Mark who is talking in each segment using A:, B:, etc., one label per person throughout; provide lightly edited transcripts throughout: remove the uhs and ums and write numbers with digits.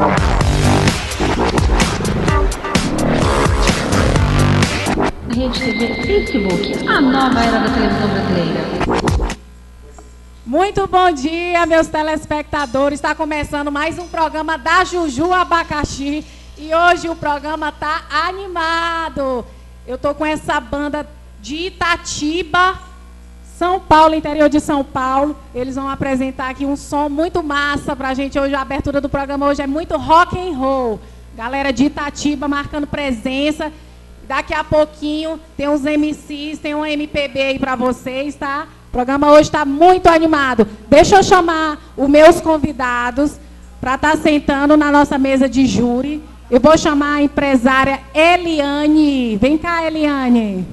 A: Rede TV Facebook, a nova era da televisão brasileira.
B: Muito bom dia, meus telespectadores. Está começando mais um programa da Juju Abacaxi. E hoje o programa está animado. Eu estou com essa banda de Itatiba, São Paulo, interior de São Paulo. Eles vão apresentar aqui um som muito massa para a gente hoje. A abertura do programa hoje é muito rock and roll. Galera de Itatiba marcando presença. Daqui a pouquinho tem uns MCs, tem um MPB aí para vocês, tá? O programa hoje está muito animado. Deixa eu chamar os meus convidados para estar sentando na nossa mesa de júri. Eu vou chamar a empresária Eliane. Vem cá, Eliane.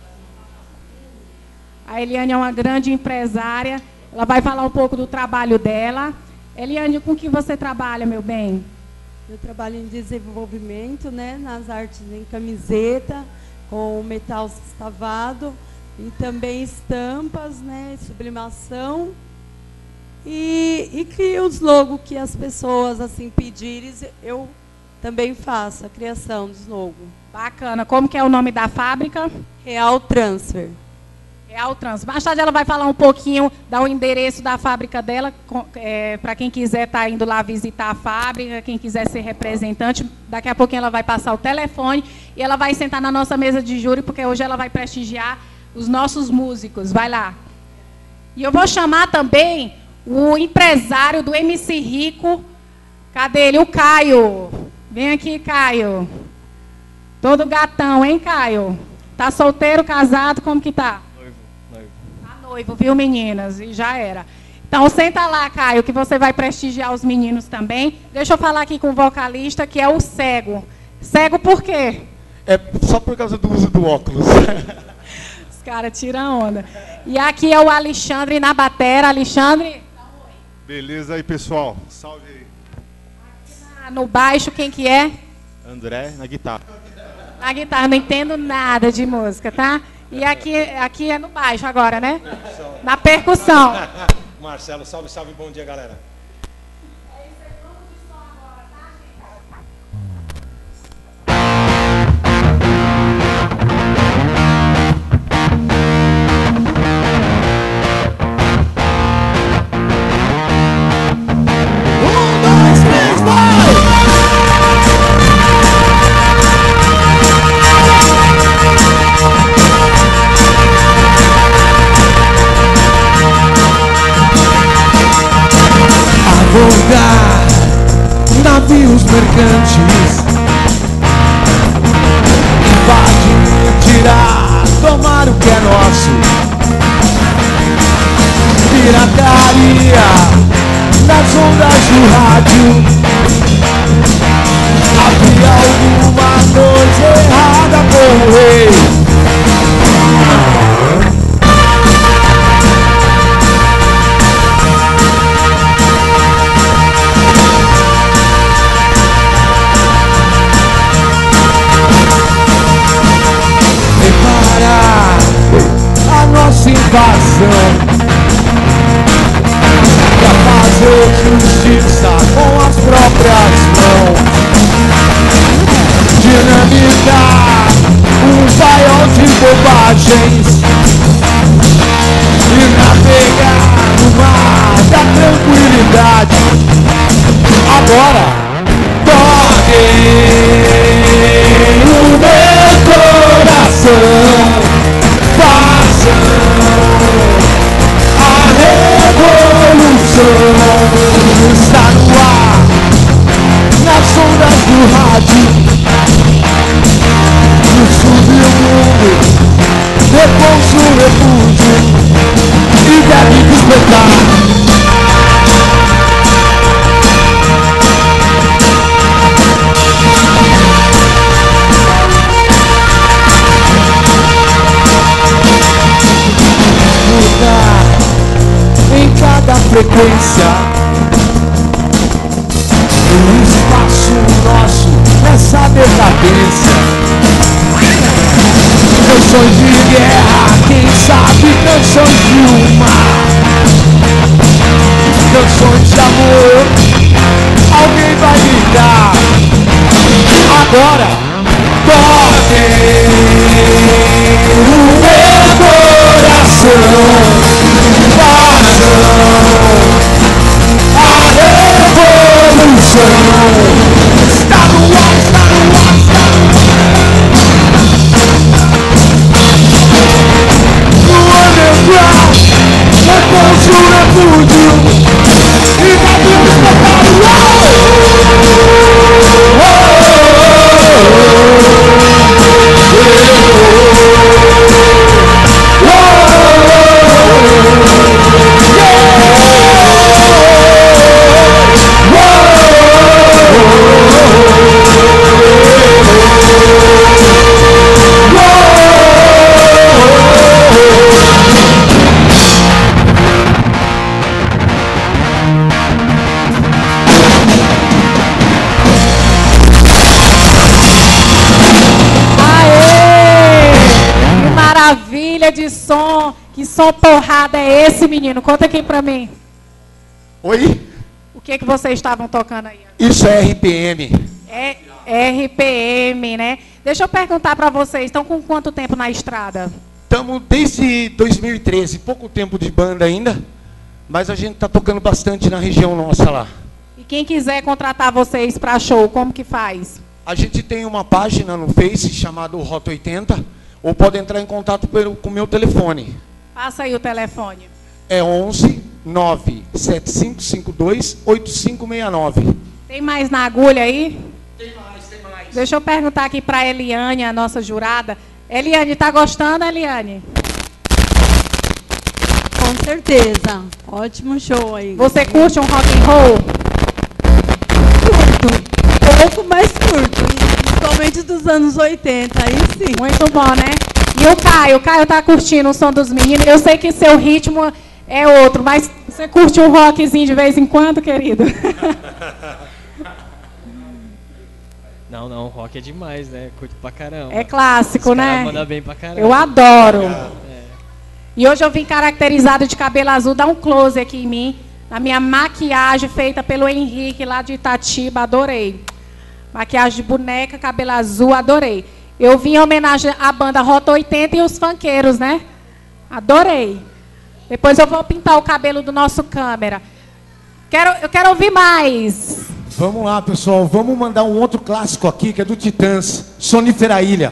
B: A Eliane é uma grande empresária. Ela vai falar um pouco do trabalho dela. Eliane, com que você trabalha, meu bem?
C: Eu trabalho em desenvolvimento, né, nas artes em camiseta, com metal sextavado e também estampas, né, sublimação. E crio os logos que as pessoas assim pedirem, eu também faço a criação dos logos. Bacana.
B: Como que é o nome da fábrica?
C: Real Transfer.
B: Real Transfer. Mais tarde ela vai falar um pouquinho, dar o endereço da fábrica dela, para quem quiser estar indo lá visitar a fábrica, quem quiser ser representante. Daqui a pouquinho ela vai passar o telefone e ela vai sentar na nossa mesa de júri, porque hoje ela vai prestigiar os nossos músicos. Vai lá. E eu vou chamar também o empresário do MC Rico. Cadê ele? O Caio. Vem aqui, Caio. Todo gatão, hein, Caio? Tá solteiro, casado, como que tá? Noivo, viu, meninas? E já era. Então, senta lá, Caio, que você vai prestigiar os meninos também. Deixa eu falar aqui com o vocalista, que é o Cego. Cego por quê?
D: É só por causa do uso do óculos.
B: Os caras tiram onda. E aqui é o Alexandre na batera. Alexandre?
E: Beleza aí, pessoal. Salve aí.
B: Aqui no baixo, quem que é?
E: André, na guitarra.
B: Na guitarra, não entendo nada de música, tá? E aqui é no baixo agora, né? Na percussão.
F: Marcelo, salve, salve, bom dia, galera.
G: Navios mercantes invadir, tirar, tomar o que é nosso. Pirataria nas ondas do rádio. Havia alguma coisa errada com o rei. Invasão pra fazer justiça com as próprias mãos, dinamitar um paiol de bobagens e navegar no mar da tranquilidade. Agora toque no meu coração. A revolução está no ar, nas ondas do rádio. No submundo, repouso o refúgio e deve despertar. Em cada frequência, o espaço nosso nessa decadência. Canções de guerra, quem sabe canções de mar. Canções de amor, alguém vai me dar. agora. Toque o meu coração, façam a revolução. Está no ar, está no ar, está no ar. No underground, na cultura fútil, e da música para o
B: Maravilha de som. Que som porrada é esse, menino? Conta aqui pra mim.
D: Oi?
B: O que vocês estavam tocando aí?
D: Isso é RPM.
B: É RPM, né? Deixa eu perguntar pra vocês, estão com quanto tempo na estrada?
D: Estamos desde 2013, pouco tempo de banda ainda, mas a gente está tocando bastante na região nossa lá.
B: E quem quiser contratar vocês pra show, como que faz?
D: A gente tem uma página no Face chamada Rota 80, ou pode entrar em contato com o meu telefone.
B: Passa aí o telefone.
D: É 11 97552 8569.
B: Tem mais na agulha aí?
D: Tem mais.
B: Deixa eu perguntar aqui pra Eliane, a nossa jurada. Eliane, tá gostando, Eliane?
C: Com certeza. Ótimo show aí.
B: Você curte um rock and roll?
C: Curto. Pouco, mas curto. Principalmente dos anos 80, aí sim.
B: Muito bom, né? E o Caio? O Caio tá curtindo o som dos meninos. Eu sei que seu ritmo é outro, mas você curte um rockzinho de vez em quando, querido?
H: Não, rock é demais, né? Curto pra caramba.
B: É clássico, né?
H: Manda bem pra caramba.
B: Eu adoro. E hoje eu vim caracterizado de cabelo azul. Dá um close aqui em mim. Na minha maquiagem feita pelo Henrique, lá de Itatiba. Adorei. Maquiagem de boneca, cabelo azul, adorei. Eu vim em homenagem à banda Rota 80 e os funkeiros, né? Adorei. Depois eu vou pintar o cabelo do nosso câmera. Eu quero ouvir mais.
G: Vamos lá, pessoal. Vamos mandar um outro clássico aqui, que é do Titãs. Sonífera Ilha.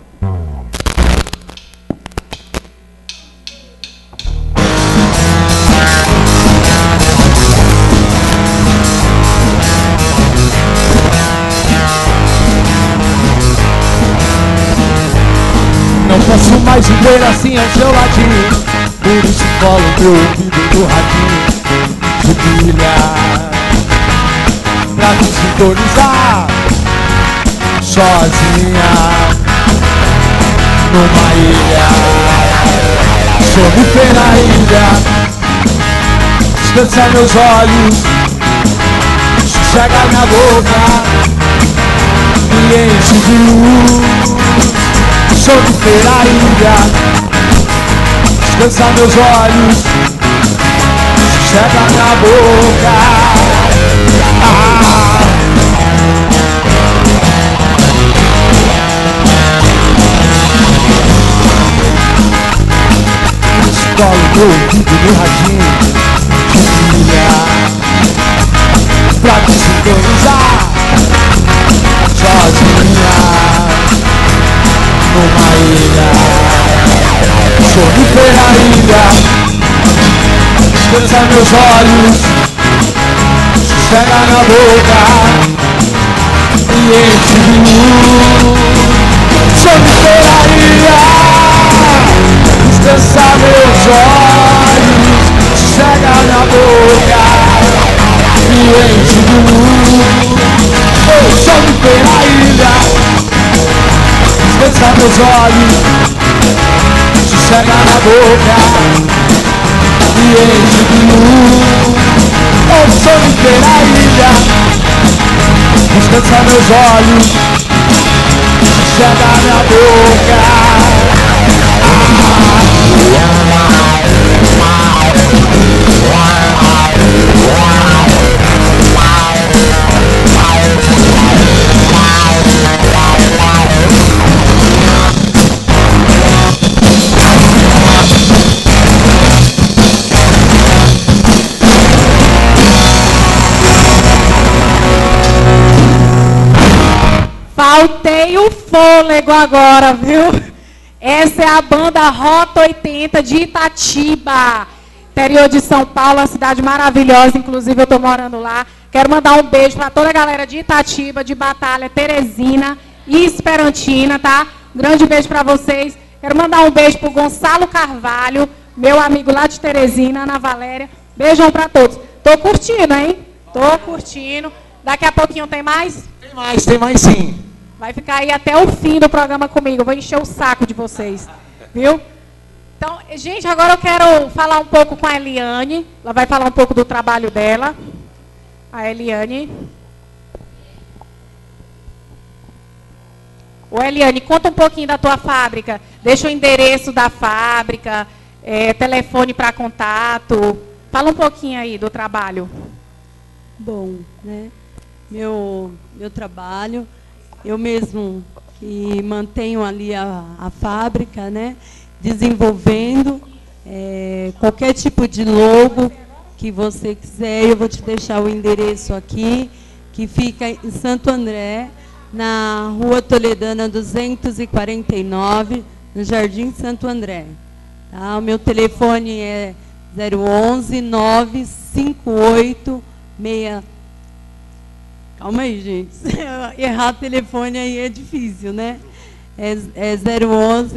G: Não posso mais viver assim ao seu ladinho, por isso colo meu ouvido do radinho de pilha pra me sintonizar sozinha numa ilha, sonífera ilha. Descansa meus olhos, sossega minha boca, me enche de luz. Sonífera ilha, descansa meus olhos, sossega minha boca. Escolo meu ouvido no radinho de pilha pra me sintonizar sozinha numa ilha, sonífera ilha. Descansa meus olhos, sossega na boca, e enche de luz. Sonífera ilha, descansa meus olhos, sossega na boca, e enche de luz. Oh, sonífera ilha, descansa meus olhos, sossega na boca, e enche de luz. Oh, sonífera ilha, descansa meus olhos, sossega na boca.
B: Faltei o fôlego agora, viu? Essa é a banda Rota 80 de Itatiba, interior de São Paulo, uma cidade maravilhosa, inclusive eu estou morando lá. Quero mandar um beijo para toda a galera de Itatiba, de Batalha, Teresina e Esperantina, tá? Um grande beijo para vocês. Quero mandar um beijo para o Gonçalo Carvalho, meu amigo lá de Teresina, Ana Valéria. Beijão para todos. Tô curtindo, hein? Tô curtindo. Daqui a pouquinho tem mais?
D: Tem mais sim.
B: Vai ficar aí até o fim do programa comigo. Eu vou encher o saco de vocês. Viu? Então, gente, agora eu quero falar um pouco com a Eliane. Ela vai falar um pouco do trabalho dela. A Eliane. Ô, Eliane, conta um pouquinho da tua fábrica. Deixa o endereço da fábrica, telefone para contato. Fala um pouquinho aí do trabalho.
C: Bom, né? Meu trabalho, eu mesmo que mantenho ali a fábrica, né? Desenvolvendo qualquer tipo de logo que você quiser. Eu vou te deixar o endereço aqui, que fica em Santo André, na Rua Toledana 249, no Jardim Santo André. Tá? O meu telefone é 011 958 6. Calma aí, gente. Errar telefone aí é difícil, né? É 011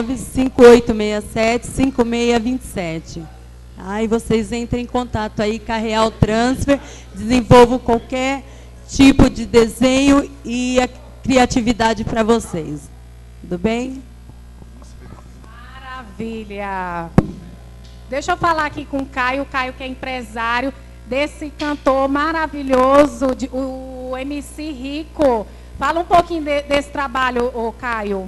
C: 95867 5627. Aí vocês entrem em contato aí com a Real Transfer, desenvolvo qualquer tipo de desenho e a criatividade para vocês. Tudo bem?
B: Maravilha! Deixa eu falar aqui com o Caio que é empresário desse cantor maravilhoso, o MC Rico. Fala um pouquinho desse trabalho, ô Caio.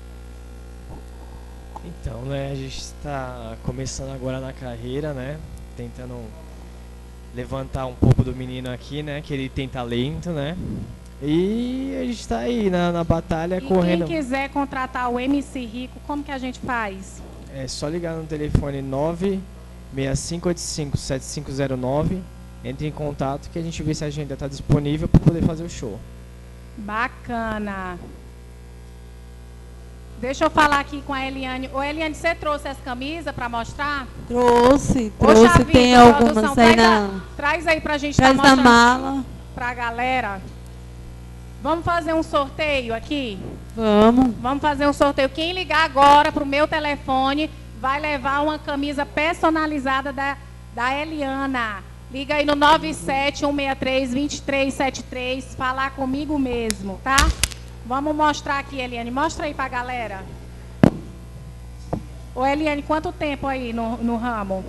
H: Então, né, a gente está começando agora na carreira, né? Tentando levantar um pouco do menino aqui, né? Que ele tem talento, né? E a gente está aí na batalha correndo.
B: Quem quiser contratar o MC Rico, como que a gente faz?
H: É só ligar no telefone 965857509. Entre em contato que a gente vê se a agenda está disponível para poder fazer o show.
B: Bacana. Deixa eu falar aqui com a Eliane. Ô, Eliane, você trouxe as camisas para mostrar?
C: Trouxe.
B: Xavier,
C: Tem algumas aí
B: traz aí para a gente
C: traz
B: tá
C: na
B: mostrando
C: mala.
B: para a galera. Vamos fazer um sorteio aqui?
C: Vamos.
B: Vamos fazer um sorteio. Quem ligar agora para o meu telefone vai levar uma camisa personalizada da Eliana. Liga aí no 97163-2373, falar comigo mesmo, tá? Vamos mostrar aqui, Eliane. Mostra aí pra galera. Ô, Eliane, quanto tempo aí no ramo?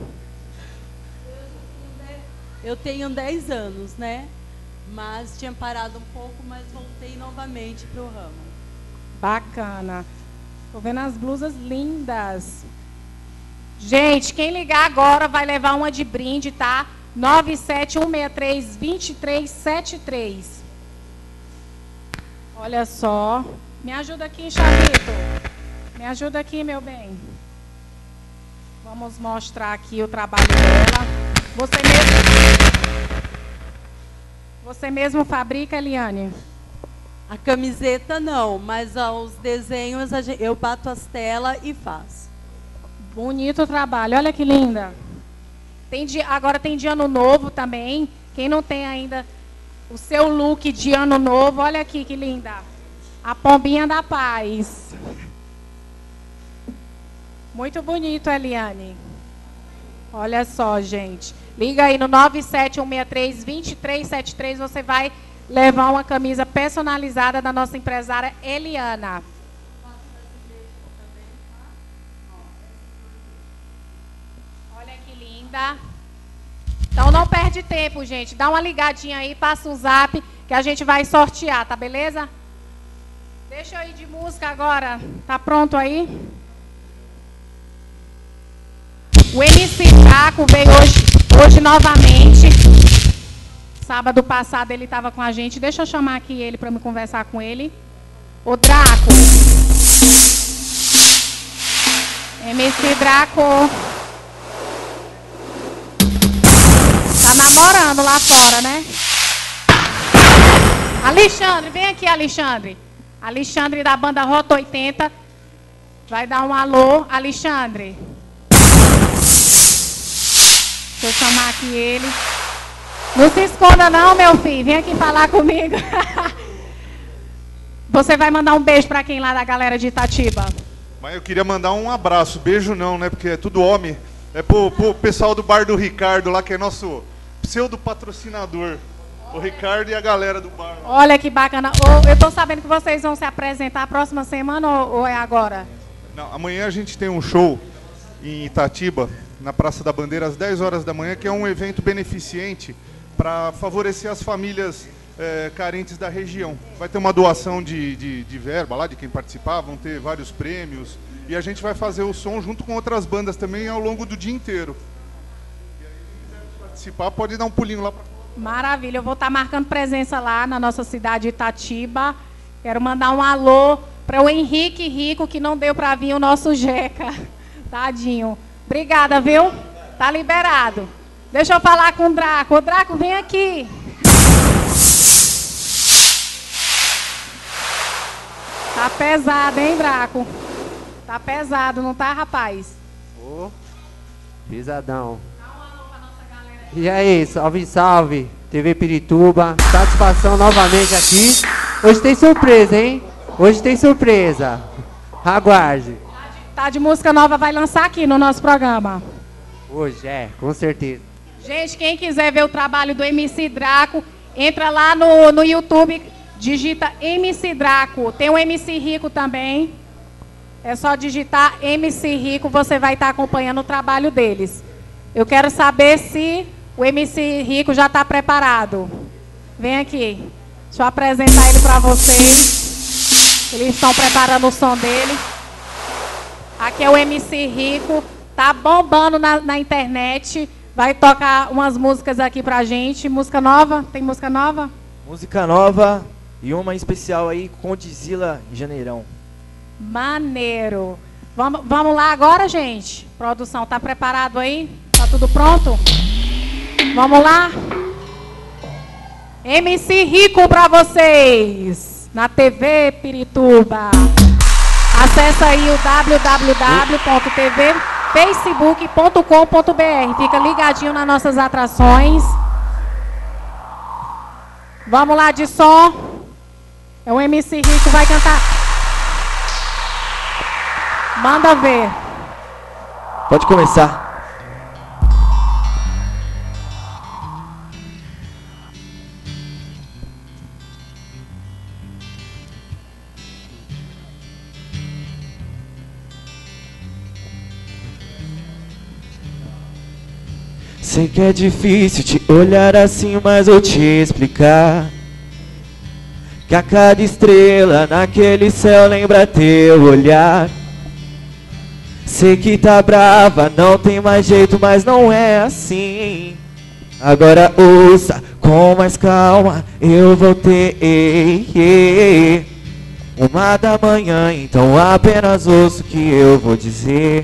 C: Eu tenho 10 anos, né? Mas tinha parado um pouco, mas voltei novamente para o ramo.
B: Bacana. Tô vendo as blusas lindas. Gente, quem ligar agora vai levar uma de brinde, tá? 97163-2373. Olha só. Me ajuda aqui, Chavito. Me ajuda aqui, meu bem. Vamos mostrar aqui o trabalho dela. Você mesmo fabrica, Eliane?
C: A camiseta não, mas os desenhos eu bato as telas e faço.
B: Bonito o trabalho. Olha que linda. Agora tem de ano novo também. Quem não tem ainda o seu look de ano novo, olha aqui que linda. A pombinha da paz. Muito bonito, Eliane. Olha só, gente. Liga aí no 97163-2373. Você vai levar uma camisa personalizada da nossa empresária Eliana. Olha que linda. Então não perde tempo, gente. Dá uma ligadinha aí, passa um zap que a gente vai sortear, tá beleza? Deixa eu ir de música agora. Tá pronto aí? O MC Draco veio hoje novamente. Sábado passado ele estava com a gente. Deixa eu chamar aqui ele para me conversar com ele. Ô Draco. MC Draco. Tá namorando lá fora, né? Alexandre, vem aqui, Alexandre. Alexandre da banda Rota 80 vai dar um alô. Alexandre. Deixa eu chamar aqui ele. Não se esconda não, meu filho. Vem aqui falar comigo. Você vai mandar um beijo para quem lá da galera de Itatiba?
E: Mas eu queria mandar um abraço. Beijo não, né? Porque é tudo homem. É pro pessoal do bar do Ricardo lá, que é nosso pseudo patrocinador. O Ricardo e a galera do bar.
B: Olha que bacana. Eu tô sabendo que vocês vão se apresentar a próxima semana ou é agora?
E: Não, amanhã a gente tem um show em Itatiba, na Praça da Bandeira, às 10 horas da manhã, que é um evento beneficente para favorecer as famílias carentes da região. Vai ter uma doação de verba lá, de quem participar, vão ter vários prêmios. E a gente vai fazer o som junto com outras bandas também ao longo do dia inteiro. E aí, quem quiser participar, pode dar um pulinho lá para fora.
B: Maravilha, eu vou estar marcando presença lá na nossa cidade de Itatiba. Quero mandar um alô para o Henrique Rico, que não deu para vir o nosso Jeca. Tadinho. Obrigada, viu? Tá liberado. Deixa eu falar com o Draco. Ô, Draco, vem aqui. Tá pesado, hein, Draco? Tá pesado, não tá, rapaz?
I: Ô, pesadão. E aí, salve, salve, TV Pirituba. Satisfação novamente aqui. Hoje tem surpresa, hein? Hoje tem surpresa. Aguarde.
B: Tá de música nova, vai lançar aqui no nosso programa.
I: Hoje, com certeza.
B: Gente, quem quiser ver o trabalho do MC Draco, entra lá no YouTube, digita MC Draco. Tem o MC Rico também. É só digitar MC Rico, você vai estar acompanhando o trabalho deles. Eu quero saber se o MC Rico já está preparado. Vem aqui. Deixa eu apresentar ele para vocês. Eles estão preparando o som dele. Aqui é o MC Rico. Tá bombando na internet. Vai tocar umas músicas aqui pra gente. Música nova? Tem música nova?
J: Música nova e uma especial aí com Dizila e Janeirão.
B: Maneiro. Vamos lá agora, gente? Produção, tá preparado aí? Tá tudo pronto? Vamos lá? MC Rico pra vocês. Na TV Pirituba. Acesse aí o www.tvfacebook.com.br. Fica ligadinho nas nossas atrações. Vamos lá de som. É o MC Rico, vai cantar. Manda ver.
J: Pode começar. Sei que é difícil te olhar assim, mas vou te explicar que a cada estrela naquele céu lembra teu olhar. Sei que tá brava, não tem mais jeito, mas não é assim. Agora ouça com mais calma, eu voltei 1h da manhã, então apenas ouço o que eu vou dizer.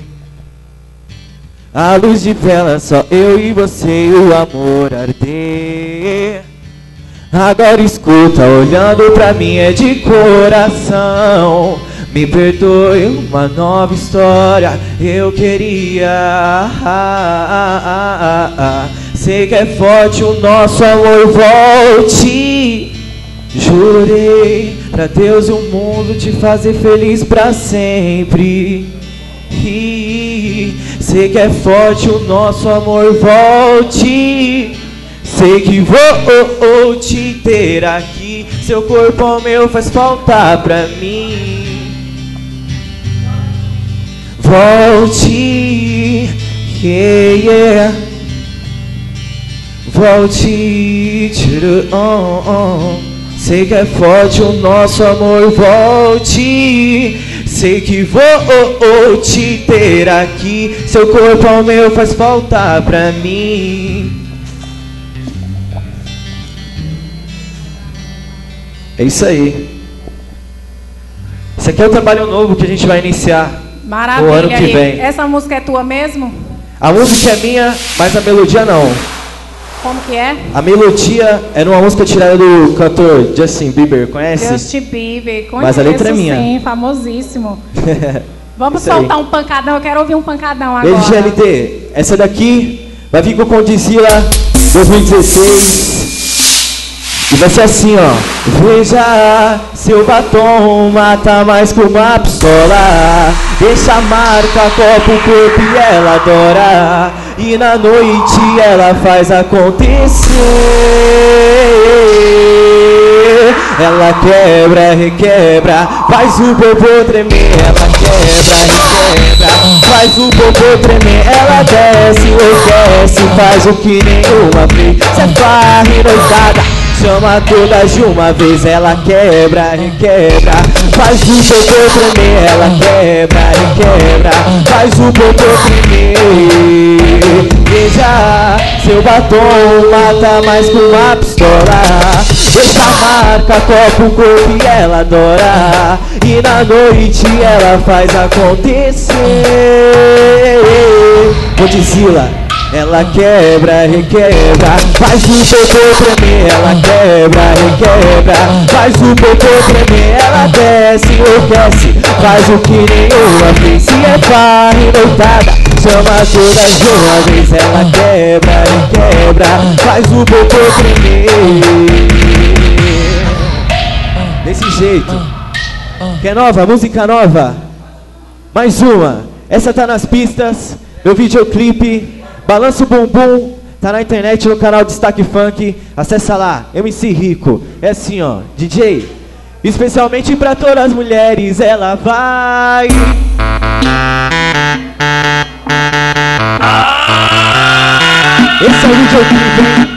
J: A luz de vela, só eu e você e o amor arder. Agora escuta, olhando pra mim é de coração. Me perdoe, uma nova história eu queria. Sei que é forte o nosso amor, volte. Jurei pra Deus e o mundo te fazer feliz pra sempre. Sei que é forte o nosso amor, volte. Sei que vou te ter aqui. Seu corpo ao meu faz falta pra mim. Volte, yeah. Volte, sei que é forte o nosso amor, volte. Sei que vou te ter aqui. Seu corpo ao meu faz falta pra mim. É isso aí. Esse aqui é o trabalho novo que a gente vai iniciar.
B: Maravilha.
J: No ano que vem.
B: Essa música é tua mesmo?
J: A música é minha, mas a melodia não.
B: Como que é?
J: A melodia era uma música tirada do cantor Justin Bieber, conhece?
B: Justin Bieber, conheço,
J: mas a letra é minha.
B: Sim, famosíssimo. Vamos
J: Isso aí.
B: soltar um pancadão, eu quero ouvir um pancadão agora.
J: GLT, essa daqui vai vir com o Condizila 2016. E vai ser assim, ó. Veja, seu batom mata mais que uma pistola. Deixa a marca, copo, corpo e ela adora. E na noite ela faz acontecer. Ela quebra, requebra, faz o popô tremer. Ela quebra, requebra, faz o popô tremer. Ela desce, enlouquece, faz o que nenhuma fez. Cê farra noitada, chama todas de uma vez. Ela quebra, requebra, faz o popô tremer. Ela quebra, requebra, faz o popô tremer. Veja, seu batom mata mais que uma pistola. Deixa a marca, copo, corpo e ela adora. E na noite ela faz acontecer. Condizila, ela quebra, requebra, faz o popô tremer. Ela quebra, requebra, faz o popô tremer. Ela desce, enlouquece, faz o que nenhuma fez. Se é farra e noitada, chama todas de uma vez. Ela quebra, requebra, faz o popô tremer. Desse jeito. Quer nova? Música nova? Mais uma. Essa tá nas pistas. Meu videoclipe Balança o Bumbum. Tá na internet no canal Destaque Funk. Acessa lá, MC Rico. É assim, ó, DJ. Especialmente pra todas as mulheres ela vai. Esse é o videoclipe, hein?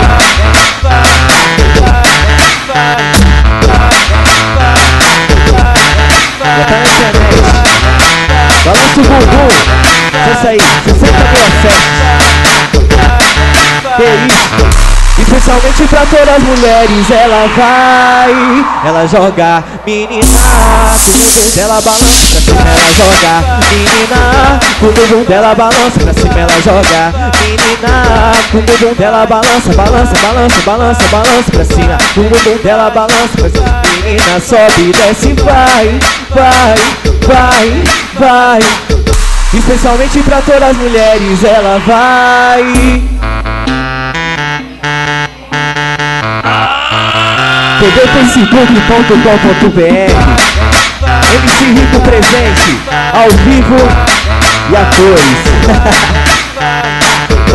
J: Já tá na internet. Balança o bumbum. Acessa aí, 60.007. Que isso? Especialmente pra todas as mulheres ela vai. Ela joga, menina, com o bumbum dela balança pra cima ela joga. Menina, com o bumbum dela balança pra cima ela joga. Menina, com o bumbum dela balança, balança, balança, balança, balança pra cima. Com o bumbum dela balança pra cima. Menina, sobe e desce, vai, vai, vai, vai. Especialmente pra todas as mulheres ela vai. tvfacebook.com.br MC Rico presente, ao vivo e a cores. Ó.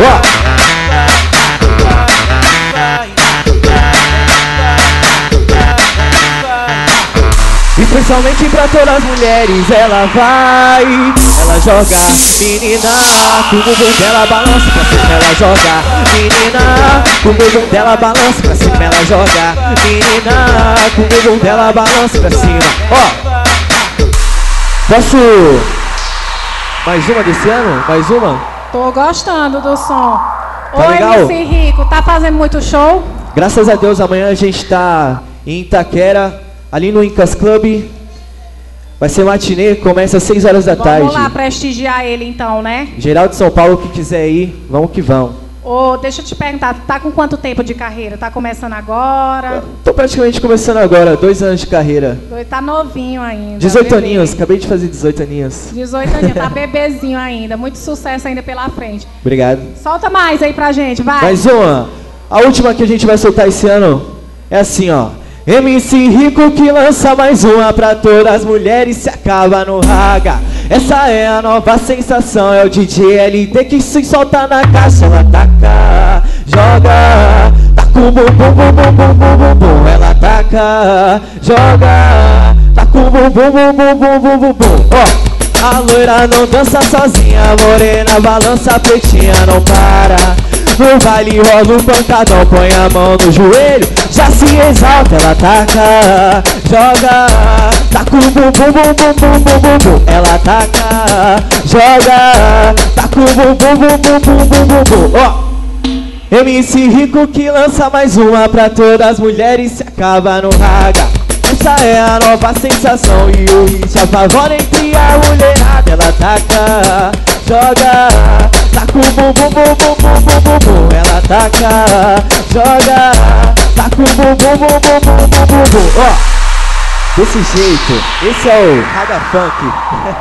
J: Especialmente pra todas as mulheres ela vai. Ela joga, menina, com o bumbum dela balança pra cima ela joga. Menina, com o bumbum dela balança pra cima ela joga. Menina, com o bumbum dela balança pra cima. Ó, posso mais uma desse ano? Mais uma?
B: Tô gostando do som.
J: Tá
B: Oi,
J: legal?
B: MC Rico, tá fazendo muito show?
J: Graças a Deus, amanhã a gente tá em Itaquera, ali no Incas Club. Vai ser matinê, começa às 6 horas da tarde.
B: Vamos lá prestigiar ele então, né?
J: Geral de São Paulo que quiser ir, vamos que vamos.
B: Ô, deixa eu te perguntar, tá com quanto tempo de carreira? Tá começando agora?
J: Tô praticamente começando agora, 2 anos de carreira.
B: Tá novinho ainda.
J: 18
B: bebê.
J: aninhos, acabei de fazer 18 aninhos.
B: 18 aninhos, tá bebezinho ainda. Muito sucesso ainda pela frente.
J: Obrigado.
B: Solta mais aí pra gente, vai.
J: Mais uma. A última que a gente vai soltar esse ano é assim, ó. MC Rico que lança mais uma pra todas as mulheres, se acaba no raga. Essa é a nova sensação, é o DJ LT que se solta na caixa. Ela taca, joga, tá com bum bum bum bum bum bum bum bum. Ela taca, joga, tá com bum bum bum bum bum bum bum bum. Ó, a loira não dança sozinha, a morena balança, a pretinha não para. No baile rola um pancadão, põe a mão no joelho, já se exalta, ela taca, joga, tá com bum bum bum bum bum bum bum bum. Ela taca, joga, tá com bum bum bum bum bum bum bum bum. Ó, MC Rico que lança mais uma pra todas as mulheres, se acaba no raga. Essa é a nova sensação e o hit apavora entre a mulherada. Ela taca, joga, Tá com o bumbum, bumbum, bumbum, bumbum. Ela taca, joga. Tá com o bumbum, bumbum, bumbum, bumbum, bumbum. Ó, desse jeito. Esse é o Raga Funk.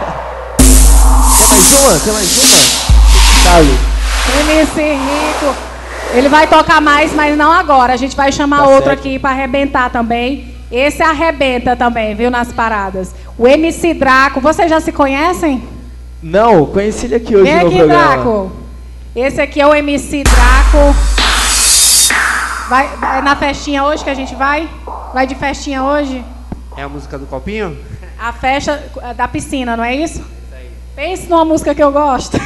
J: Tem mais uma? Tem mais uma? Sabe?
B: MC Rico. Ele vai tocar mais, mas não agora. A gente vai chamar
J: Tá
B: outro
J: certo.
B: aqui para arrebentar também. Esse arrebenta também, viu, nas paradas. O MC Draco. Vocês já se conhecem?
J: Não, conheci ele aqui hoje
B: Vem
J: no
B: aqui,
J: programa.
B: Draco. Esse aqui é o MC Draco. Vai na festinha hoje que a gente vai? Vai de festinha hoje?
I: É a música do copinho?
B: A festa da piscina, não é isso? Pense numa música que eu gosto.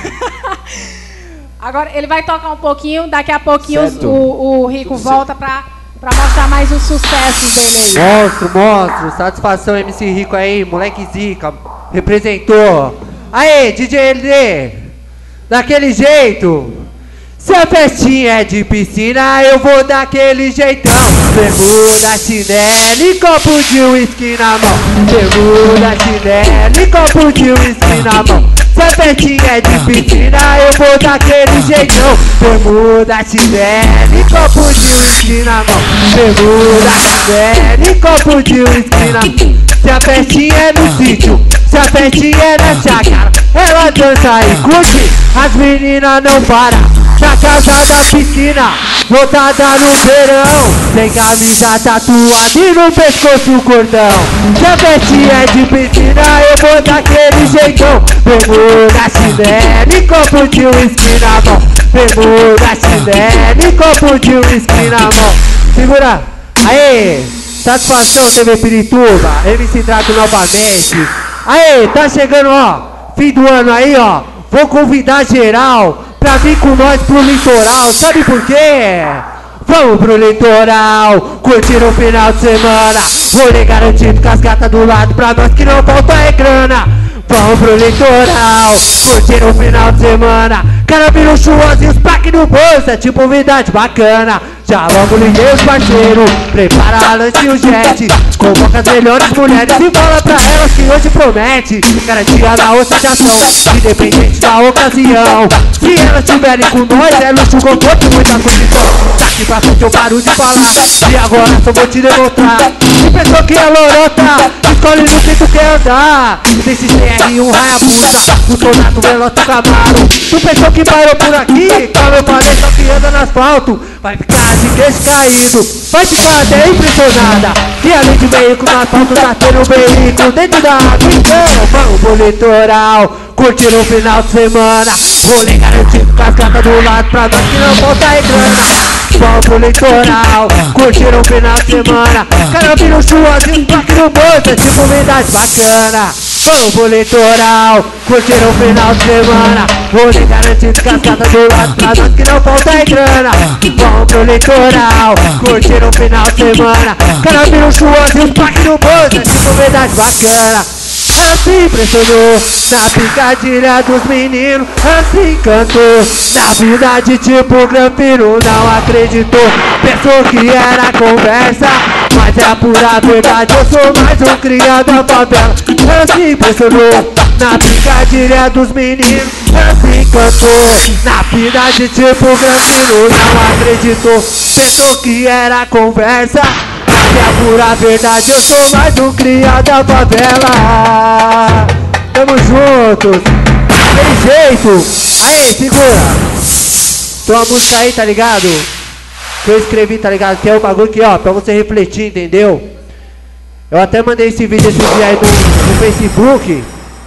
B: Agora, ele vai tocar um pouquinho, daqui a pouquinho
J: Certo.
B: o Rico volta pra mostrar mais os sucessos dele aí.
I: Monstro, monstro. Satisfação, MC Rico aí, moleque zica. Representou. Aê, DJ LD. Daquele jeito. Se a festinha é de piscina, eu vou daquele jeitão. Bermuda, chinelo e copo de uísque na mão. Bermuda, chinelo e copo de uísque na mão. Se a festinha é de piscina, eu vou daquele jeitão. Bermuda, chinelo e copo de uísque na mão. Bermuda, chinelo e copo de uísque na mão. Se a festinha é no sítio, se a festinha é na chácara, ela dança e curte, as meninas não param. Na casa da piscina, lotada no verão, sem camisa tatuada e no pescoço o cordão. Se a festinha é de piscina, eu vou daquele jeitão. Bermuda, chinelo e copo de uísque na mão. Bermuda, chinelo e copo de uísque na mão. Segura, aê, satisfação TV Pirituba, MC Draco novamente. Aê, tá chegando, ó, fim do ano aí, ó. Vou convidar geral pra vir com nós pro litoral, sabe por quê? Vamos pro litoral, curtir o final de semana. Rolê garantido com as gatas do lado, pra nós que não falta é grana. Vamos pro litoral, curtir o final de semana. Carabino, churras e os plaques no bolso, é tipo novidade bacana. Já logo liguei os parceiros, prepara a lanche e o jet. Convoca as melhores mulheres e fala pra elas que hoje promete garantia na ostentação, independente da ocasião. Se elas estiverem com nós, é luxo, conforto e muita condição. Daqui pra frente eu paro de falar, e agora só vou te demonstrar. Se pensou que é lorota, escolhe no que tu quer andar. Desse CR1 Hayabusa, o Sonato Veloz do Camaro. Tu pensou que parou por aqui, como eu falei, só que anda no asfalto. Vai ficar de queixo caído, vai ficar até impressionada. Que além de veículo no asfalto tá tendo veículo dentro da água. Então vamos pro litoral, curtir o final de semana. Rolê garantido com as gatas do lado, pra nós que não falta é grana. Vamos pro litoral, curtir o final de semana. Carabino, churras e um plaque no bolso, é tipo novidade bacana. Vamos pro litoral, curtir o final de semana. Rolê garantido com as gatas do lado, pra nós que não falta é grana. Vamos pro litoral, curtir o final de semana. Carabino, churras e um plaque no bolso, é tipo novidade bacana. Assim impressionou na picadilha dos meninos, assim cantou na vida de tipo Granfino, não acreditou, pensou que era conversa, mas é a pura verdade, eu sou mais um criado da favela. Assim impressionou na picadilha dos meninos, assim cantou na vida de tipo Granfino, não acreditou, pensou que era conversa, é a pura verdade, eu sou mais um criado da favela. Tamo juntos, daquele jeito. Aí, segura. Tem uma música aí, tá ligado? Que eu escrevi, tá ligado? Que é o bagulho que, ó, pra você refletir, entendeu? Eu até mandei esse vídeo esse dia aí no Facebook.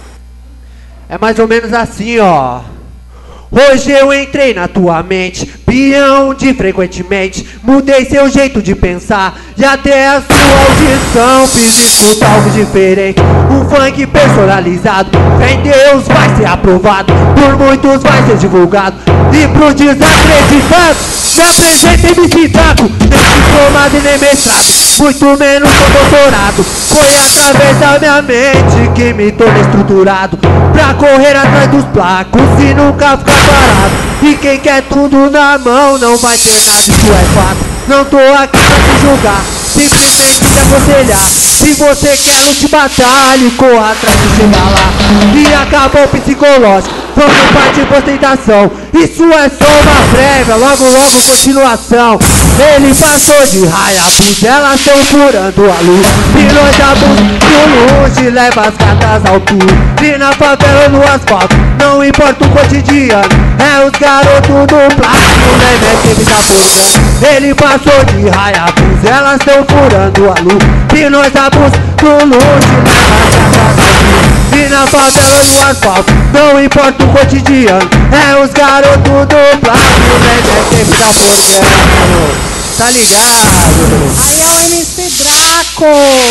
I: É mais ou menos assim, ó. Hoje eu entrei na tua mente, peão de frequentemente, mudei seu jeito de pensar e até a sua audição fiz escutar algo diferente. Um funk personalizado, em Deus vai ser aprovado, por muitos vai ser divulgado e pro desacreditado me apresenta MC Draco, nem diplomado e nem mestrado, muito menos com doutorado. Foi através da minha mente que me tornei estruturado pra correr atrás dos placos e nunca ficar parado. E quem quer tudo na mão não vai ter nada, isso é fato. Não tô aqui pra te julgar, simplesmente te aconselhar. Se você quer lute batalha, corra atrás de chegar lá. E acabou o psicológico, vamos partir pra ostentação. Isso é só uma prévia, logo logo continuação. Ele passou de Hayabusa, elas tão furando a luz. E nós do luxo, leva as gatas ao tour. E na favela no asfalto, não importa o cotidiano. É os garotos do plástico, né, que tá porgando. Ele passou de Hayabusa, elas tão furando a luz. E nós do luxo, leva as gatas ao tour. E na favela no asfalto, não importa o cotidiano. É os garotos do plástico, né, que tá porgando. Tá ligado?
B: Aí é o MC Draco,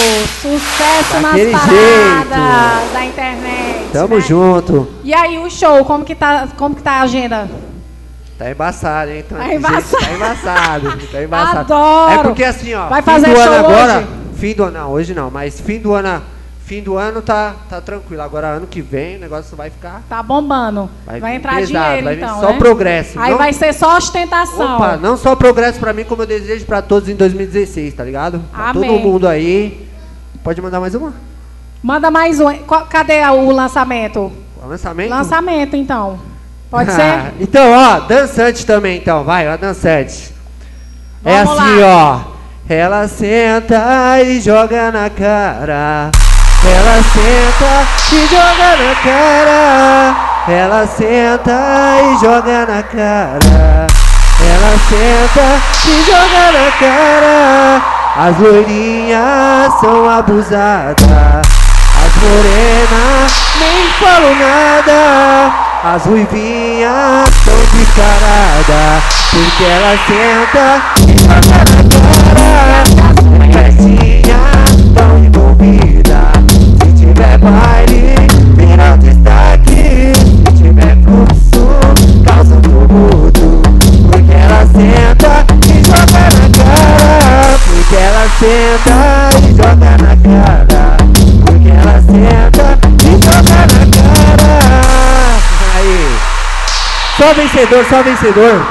B: sucesso
I: Daquele
B: nas paradas da internet.
I: Tamo
B: né?
I: junto.
B: E aí o show, como que tá a agenda?
I: Tá embaçado, hein?
B: Tá embaçado.
I: Tá embaçado. Tá embaçado.
B: Adoro.
I: É porque assim, ó.
B: Vai fazer
I: fim do
B: show
I: ano agora.
B: hoje?
I: Fim do ano, não, hoje não, mas fim do ano tá tranquilo. Agora ano que vem o negócio vai ficar.
B: Tá bombando. Vai entrar
I: pesado,
B: dinheiro
I: vai vir
B: então,
I: só
B: né?
I: progresso.
B: Aí
I: não...
B: vai ser só ostentação.
I: Opa, não só progresso pra mim, como eu desejo pra todos em 2016, tá ligado? Pra
B: Amém.
I: todo mundo aí. Pode mandar mais uma?
B: Manda mais um. Cadê o lançamento?
I: O lançamento?
B: Lançamento, então. Pode ser?
I: Então, ó, dançante também, então. Vai, ó, dançante. É
B: Vamos
I: assim,
B: lá.
I: ó. Ela senta e joga na cara. Ela senta e joga na cara. Ela senta e joga na cara. Ela senta e joga na cara. As loirinhas são abusadas. As morenas nem falam nada. As ruivinhas são descaradas. Porque ela senta e joga na cara. As pecinhas estão envolvidas. Se tiver baile, vira destaque. Se tiver fluxo, causa um tumulto. Porque ela senta e joga na cara. Porque ela senta e joga na cara. Porque ela senta e joga na cara. Aí, só vencedor, só vencedor.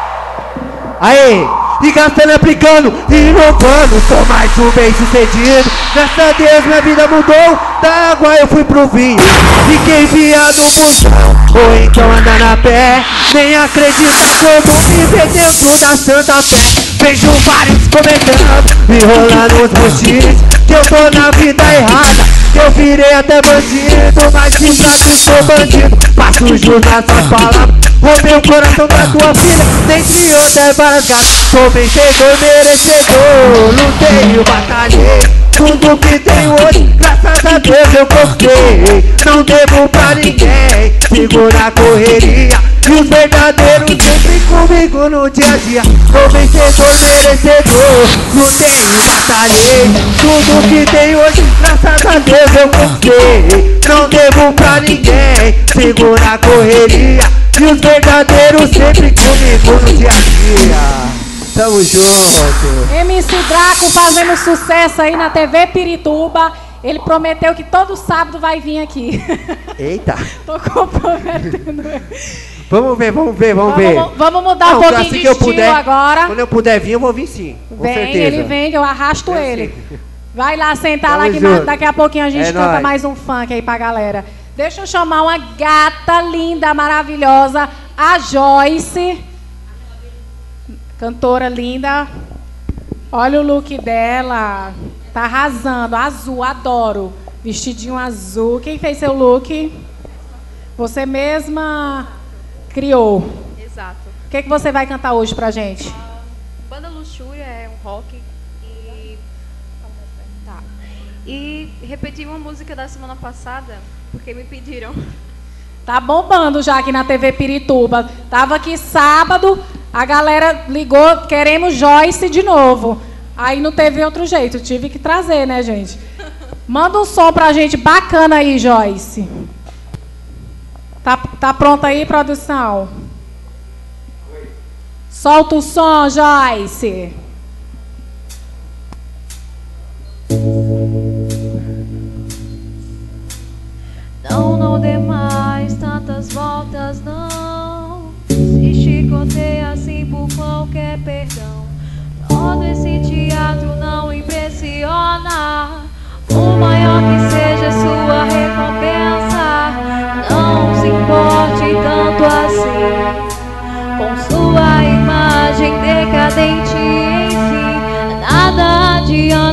I: Aí, e gastando, aplicando, inovando, sou mais um bem sucedido. Graças a Deus minha vida mudou, da água eu fui pro vinho. Fiquei viado no busão, ou então andar na pé. Nem acredita quando me vê dentro da Santa Fé. Vejo vários comentando, enrolando os buchis, que eu tô na vida errada, que eu virei até bandido. Mas de prato sou bandido, passo jus nas suas palavras. Roubei o coração da tua filha, dentre outras várias gatas. Sou vencedor, merecedor, lutei e batalhei. Tudo que tenho hoje, graças a Deus eu conquistei. Não devo pra ninguém, sigo na correria. E os verdadeiros sempre comigo no dia a dia. Sou vencedor, merecedor, lutei e batalhei. Tudo que tenho hoje, graças a Deus eu conquistei. Não devo pra ninguém, sigo na correria. E os verdadeiros sempre comigo no dia a dia. Tamo junto.
B: MC Draco fazendo sucesso aí na TV Pirituba. Ele prometeu que todo sábado vai vir aqui.
I: Eita.
B: Tô comprometendo ele.
I: Vamos ver, vamos ver, vamos ver.
B: Vamos mudar um pouquinho de
I: que eu
B: estilo
I: puder,
B: agora.
I: Quando eu puder vir, eu vou vir sim. Com
B: Vem,
I: certeza.
B: ele vem, eu arrasto ele. Vai lá sentar lá
I: Tamo
B: que
I: junto.
B: daqui a pouquinho a gente
I: É
B: canta
I: nóis.
B: mais um funk aí pra galera. Deixa eu chamar uma gata linda, maravilhosa, a Joyce. Cantora linda. Olha o look dela. Tá arrasando. Azul, adoro. Vestidinho azul. Quem fez seu look? Você mesma criou.
K: Exato.
B: O que você vai cantar hoje pra gente?
K: Banda Luxúria é um rock e... Tá. E repeti uma música da semana passada, porque me pediram.
B: Tá bombando já aqui na TV Pirituba. Tava aqui sábado, a galera ligou, queremos Joyce de novo. Aí não teve outro jeito, tive que trazer, né, gente? Manda um som pra gente bacana aí, Joyce. Tá pronta aí, produção? Solta o som, Joyce.
K: Não dê mais tantas voltas, não. Se chicoteia assim por qualquer perdão. Todo esse teatro não impressiona. Por maior que seja sua recompensa, não se importe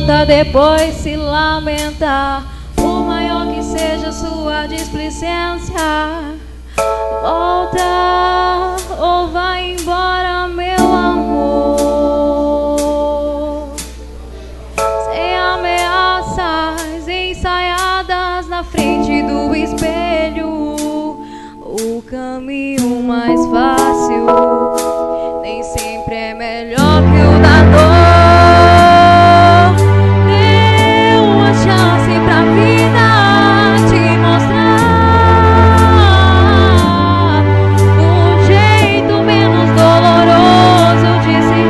K: adianta depois se lamentar. Por maior que seja sua displicência, volta ou vai embora, meu amor. Sem ameaças ensaiadas na frente do espelho, o caminho mais fácil nem sempre é melhor que o da dor. Dê uma chance pra vida te mostrar um jeito menos doloroso de se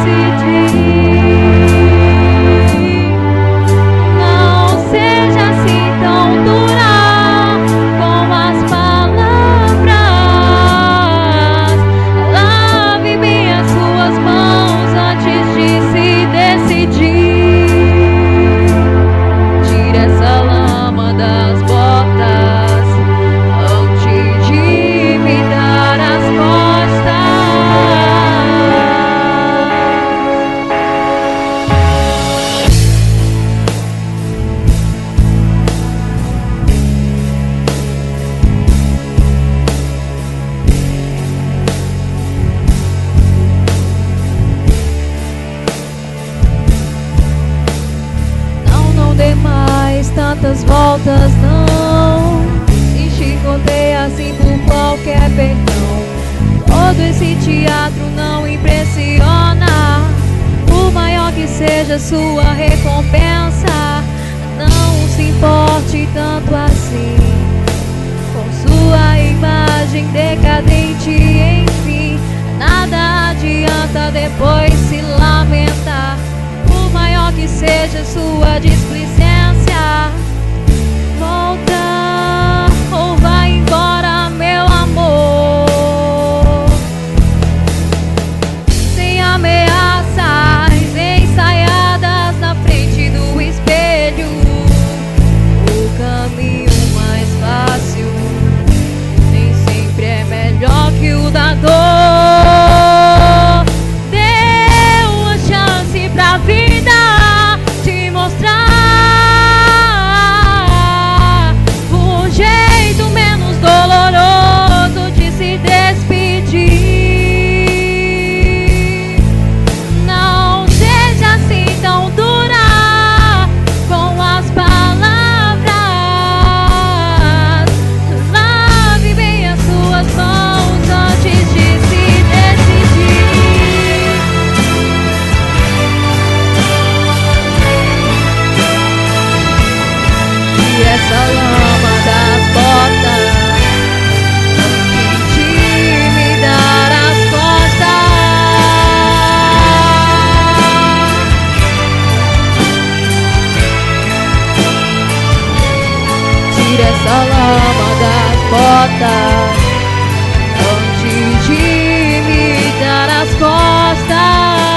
K: decidir. Não seja assim tão dura com as palavras. Lave bem as suas mãos antes de se decidir. Tire essa lama das botas antes de me dar as costas. Não dê mais tantas voltas, não. Se chicoteie assim por qualquer perdão. Todo esse teatro não impressiona. Por maior que seja sua recompensa, não se importe tanto assim com sua imagem decadente. Enfim, nada adianta depois se lamentar. Por maior que seja sua displicência, volta ou vai embora, meu amor. Sem ameaças ensaiadas na frente do espelho, o caminho mais fácil nem sempre é melhor que o da dor. Dê uma chance pra vida te mostrar um jeito menos doloroso de se despedir. Não seja assim tão dura com as palavras. Lave bem as suas mãos antes de se decidir. Tire essa lama das botas antes de me dar as costas. Tire essa lama das botas antes de me dar as costas.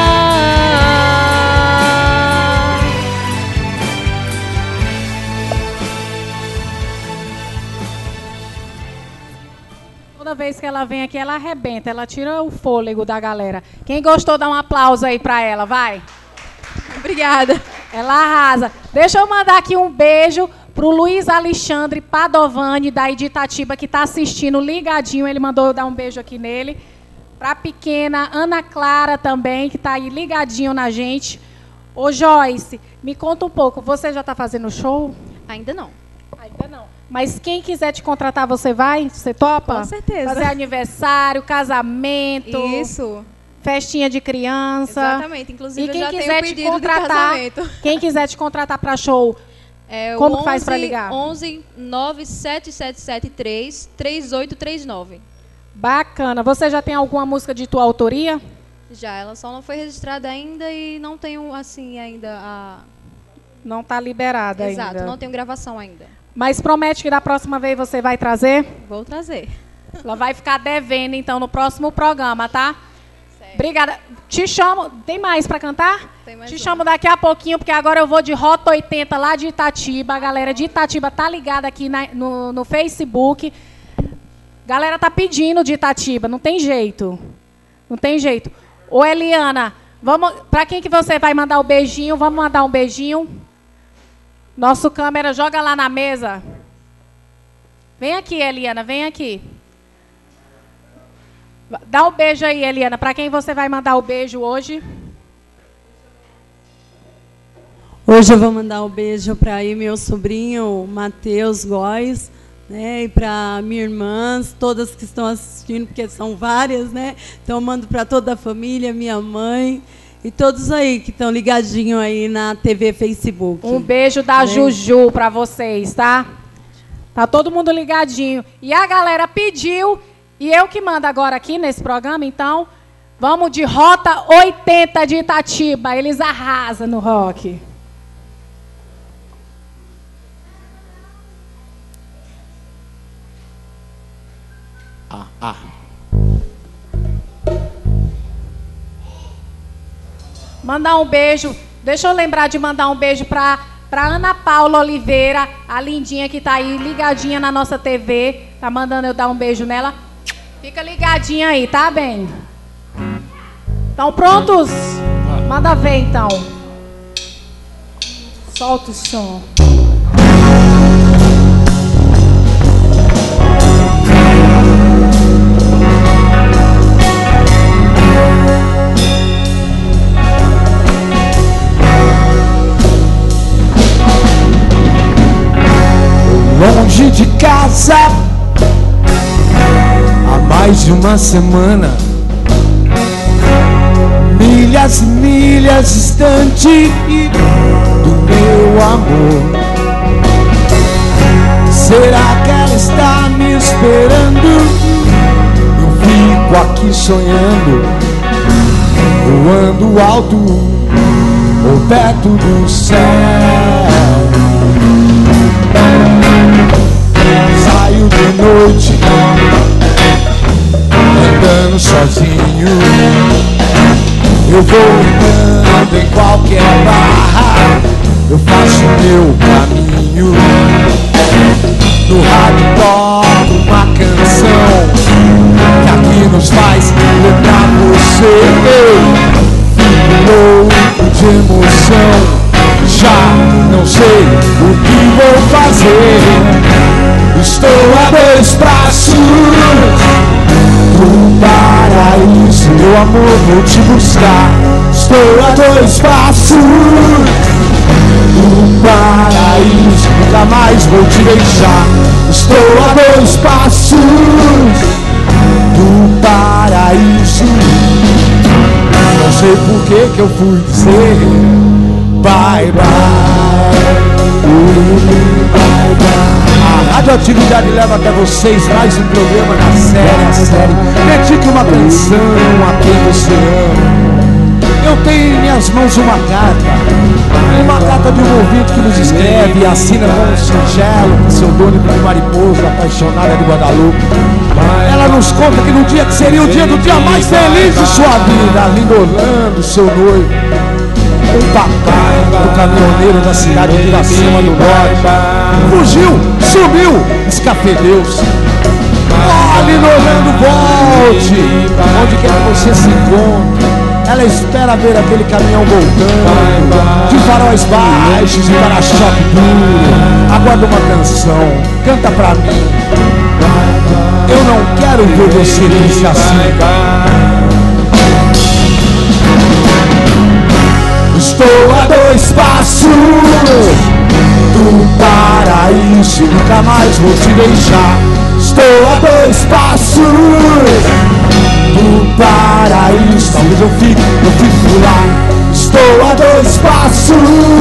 B: Toda vez que ela vem aqui, ela arrebenta, ela tira o fôlego da galera. Quem gostou, dá um aplauso aí pra ela, vai.
K: Obrigada.
B: Ela arrasa. Deixa eu mandar aqui um beijo pro Luiz Alexandre Padovani, daí de Itatiba, que tá assistindo ligadinho. Ele mandou eu dar um beijo aqui nele. Pra pequena Ana Clara também, que tá aí ligadinho na gente. Ô Joyce, me conta um pouco, você já tá fazendo show?
K: Ainda não.
B: Ainda não. Mas quem quiser te contratar, você vai? Você topa?
K: Com certeza.
B: Fazer aniversário, casamento.
K: Isso.
B: Festinha de criança.
K: Exatamente. Inclusive,
B: E quem
K: eu já tenho
B: quiser te
K: pedido de
B: contratar,
K: casamento.
B: quem quiser te contratar para show, como que faz para ligar?
K: 11 97773 3839.
B: Bacana. Você já tem alguma música de tua autoria?
K: Já, ela só não foi registrada ainda e não tenho, assim, ainda a...
B: Não está liberada ainda.
K: Exato, não tenho gravação ainda.
B: Mas promete que da próxima vez você vai trazer?
K: Vou trazer.
B: Ela vai ficar devendo, então, no próximo programa, tá? Certo. Obrigada. Te chamo... Tem mais para cantar?
K: Tem mais.
B: Te chamo daqui a pouquinho, porque agora eu vou de Rota 80 lá de Itatiba. A galera de Itatiba tá ligada aqui no Facebook. Galera tá pedindo de Itatiba, não tem jeito. Não tem jeito. Ô, Eliana, Vamos, para quem que você vai mandar o beijinho? Vamos mandar um beijinho. Nosso câmera, joga lá na mesa. Vem aqui, Eliana, vem aqui. Dá um beijo aí, Eliana. Para quem você vai mandar o beijo hoje?
C: Hoje eu vou mandar um beijo para meu sobrinho, Matheus Góes, né, e para minhas irmãs, todas que estão assistindo, porque são várias, né? Então eu mando para toda a família, minha mãe e todos aí que estão ligadinhos aí na TV Facebook.
B: Um beijo da Juju para vocês, tá? Tá todo mundo ligadinho. E a galera pediu, e eu que mando agora aqui nesse programa, então, vamos de Rota 80 de Itatiba. Eles arrasam no rock. Mandar um beijo. Deixa eu lembrar de mandar um beijo para Ana Paula Oliveira, a lindinha que tá aí ligadinha na nossa TV. Tá mandando eu dar um beijo nela. Fica ligadinha aí, tá bem? Estão prontos? Manda ver então. Solta o som.
G: Longe de casa há mais de uma semana, milhas e milhas distante do meu amor. Será que ela está me esperando? Eu fico aqui sonhando, voando alto ou perto do céu. Saio de noite andando sozinho, eu vou andando em qualquer barra, eu faço meu caminho. No rádio toco uma canção que aqui nos faz lembrar você. Eu fico louco de emoção, já não sei o que vou fazer. Estou a 2 passos do paraíso, meu amor, vou te buscar. Estou a 2 passos do paraíso, nunca mais vou te deixar. Estou a 2 passos do paraíso. Não sei por que eu fui dizer bye bye, bye bye. A radioatividade leva até vocês mais um programa na série, a série Dedique uma canção a quem você ama. Eu tenho em minhas mãos uma carta de um ouvinte que nos escreve e assina com um singelo pseudônimo de Mariposa, apaixonada de Guadalupe. Ela nos conta que no dia que seria o dia mais feliz de sua vida, lindo Orlando, seu noivo, o papai do caminhoneiro da cidade de Iracema do Norte, fugiu, sumiu, escafedeu-se. Olhe, Orlando, volte, onde quer que você se encontre. Ela espera ver aquele caminhão voltando, de faróis baixos e para-choque duro. Aguarda uma canção, canta pra mim. Eu não quero ver você triste assim. Estou a 2 passos do paraíso, nunca mais vou te deixar. Estou a 2 passos do paraíso, talvez eu fico lá. Estou a 2 passos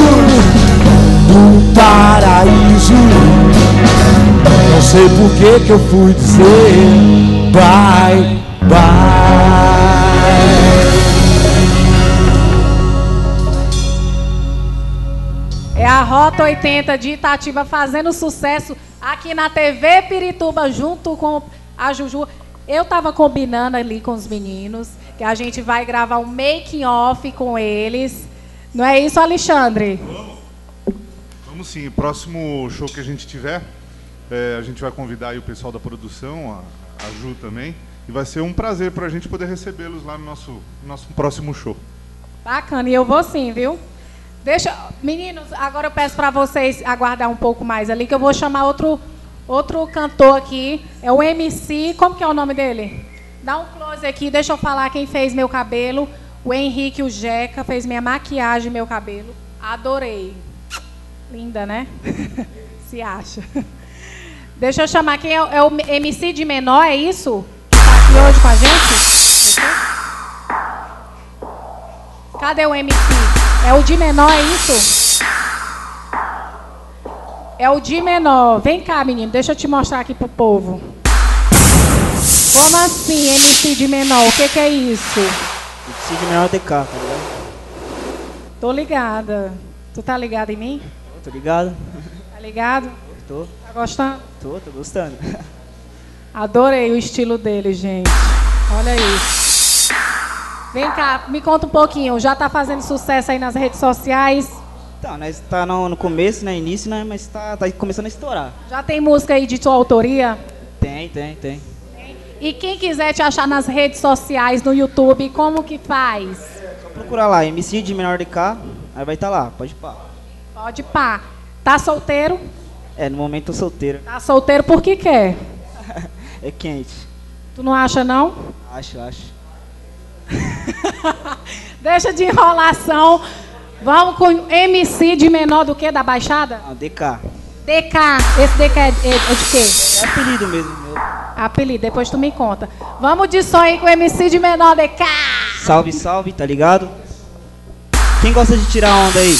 G: do paraíso. Não sei por que eu fui dizer bye bye.
B: É a Rota 80 de Itatiba fazendo sucesso aqui na TV Pirituba junto com a Juju. Eu tava combinando ali com os meninos que a gente vai gravar um making off com eles. Não é isso, Alexandre?
E: Vamos sim. Próximo show que a gente tiver, a gente vai convidar aí o pessoal da produção, a Ju também, e vai ser um prazer para a gente poder recebê-los lá no nosso próximo show.
B: Bacana, e eu vou sim, viu? Meninos, agora eu peço para vocês aguardar um pouco mais ali, que eu vou chamar outro cantor aqui. É o MC, como que é o nome dele? Dá um close aqui, deixa eu falar quem fez meu cabelo. O Henrique, o Jeca, fez minha maquiagem e meu cabelo. Adorei. Linda, né? Se acha. Deixa eu chamar quem é o MC de menor, é isso? Que tá aqui hoje com a gente? Cadê o MC? É o de menor, é isso? É o de menor. Vem cá, menino, deixa eu te mostrar aqui pro povo. Como assim, MC de menor? O que é isso?
L: MC de menor DK, tá ligado?
B: Tô ligada. Tu tá ligado em mim?
L: Tô ligado.
B: Tá ligado?
L: Tô.
B: Tá gostando?
L: Tô gostando.
B: Adorei o estilo dele, gente. Olha isso. Vem cá, me conta um pouquinho. Já tá fazendo sucesso aí nas redes sociais?
L: Então, nós tá no começo, né? Início, né? Mas tá começando a estourar.
B: Já tem música aí de tua autoria?
L: Tem.
B: E quem quiser te achar nas redes sociais, no YouTube, como que faz?
L: Só procurar lá, MC de menor DK, aí vai estar lá, pode pá.
B: Pode pá. Tá solteiro?
L: É, no momento tô solteiro.
B: Tá solteiro por que quer?
L: É quente.
B: Tu não acha, não?
L: Acho.
B: Deixa de enrolação. Vamos com MC de menor do que? Da Baixada?
L: Não, DK.
B: DK. Esse DK é de quê?
L: É apelido mesmo, meu.
B: Apelido, depois tu me conta. Vamos de som aí com o MC de menor, DK.
L: Salve, tá ligado? Quem gosta de tirar onda aí?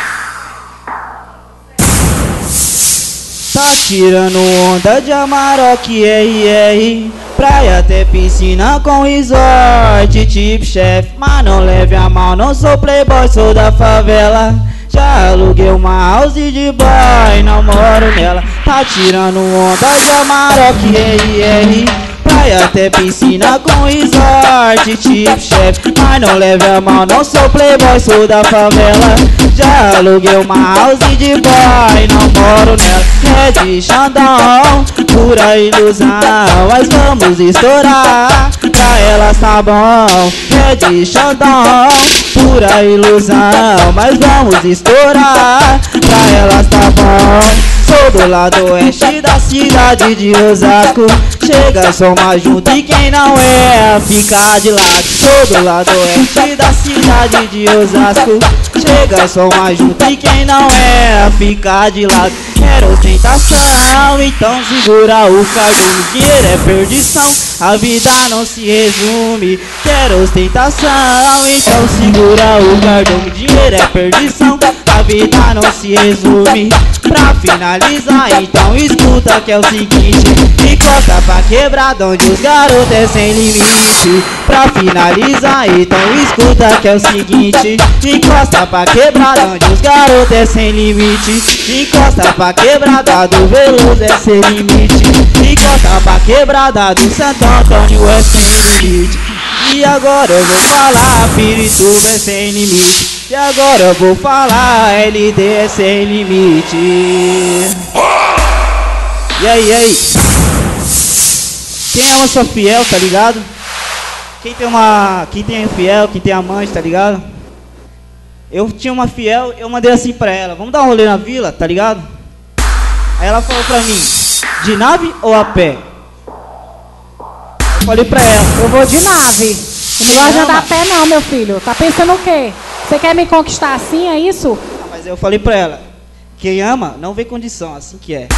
L: Tá tirando onda de Amarok, RR. Praia até piscina com resort, tipo chefe. Mas não leve a mal, não sou playboy, sou da favela. Já aluguei uma house de boy, não moro nela. Tá tirando onda de Amarok, RR. Praia até piscina com resort, tipo chefe. Mas não leve a mal, não sou playboy, sou da favela. Já aluguei uma house de boy, não moro nela. É de Xandão, pura ilusão, mas vamos estourar, pra elas tá bom. É de Xandão, pura ilusão, mas vamos estourar, pra elas tá bom. Sou do lado oeste da cidade de Osasco. Chega, soma junto e quem não é, fica de lado. Sou do lado oeste da cidade de Osasco. Chega, soma junto e quem não é, fica de lado. Quero ostentação, então segura o cardume. Dinheiro é perdição, a vida não se resume. Quero ostentação, então segura o cardume. Dinheiro é perdição, a vida não se resume. Pra finalizar, então escuta que é o seguinte: encosta pra quebrada onde os garotos é sem limite. Pra finalizar, então escuta que é o seguinte: encosta pra quebrada onde os garotos é sem limite. Encosta pra quebrada do Veloso é sem limite. Encosta pra quebrada do Santo Antônio é sem limite. E agora eu vou falar, Pirituba é sem limite. E agora eu vou falar, LD é sem limite. E aí? Quem ama sua fiel, tá ligado? Quem tem fiel, quem tem amante, tá ligado? Eu tinha uma fiel, eu mandei assim pra ela: vamos dar um rolê na vila, tá ligado? Aí ela falou pra mim: de nave ou a pé? Eu falei pra ela:
B: eu vou de nave. Eu não gosto de andar a pé não, meu filho. Tá pensando o quê? Você quer me conquistar assim, é isso?
L: Não, mas eu falei pra ela: quem ama não vê condição, assim que é.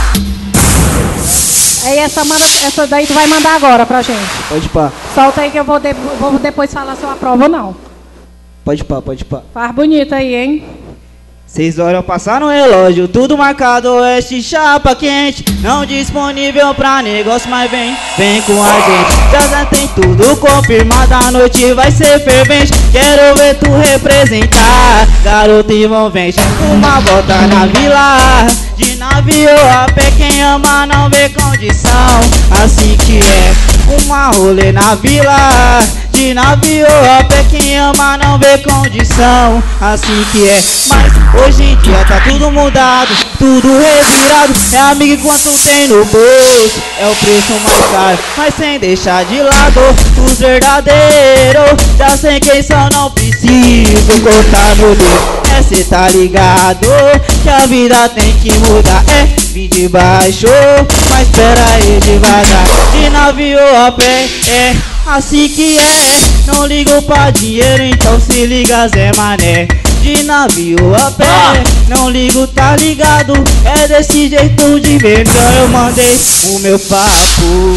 B: Aí essa daí tu vai mandar agora pra gente.
L: Pode pá.
B: Solta aí que eu vou depois falar se eu aprovo ou não.
L: Pode pá.
B: Faz bonito aí, hein?
L: 6 horas passar no relógio, tudo marcado, oeste, chapa quente. Não disponível pra negócio, mas vem com a gente. Já tem tudo confirmado, a noite vai ser fervente. Quero ver tu representar, garoto envolvente. Uma volta na vila, de nave ou a pé. Quem ama não vê condição, assim que é. Uma rolê na vila, de nave ou a pé. Quem ama não vê condição, assim que é. Mas Hoje em dia tá tudo mudado, tudo revirado. É amigo enquanto tem no bolso, é o preço mais caro, mas sem deixar de lado os verdadeiros. Já sei quem são, não preciso cortar no dedo. Cê tá ligado que a vida tem que mudar. É vir de baixo, mas pera aí devagar. De navio a pé, é assim que é. Não ligo pra dinheiro, então se liga Zé Mané. De navio a pé, não ligo, tá ligado? É desse jeito de ver, então eu mandei o meu papo.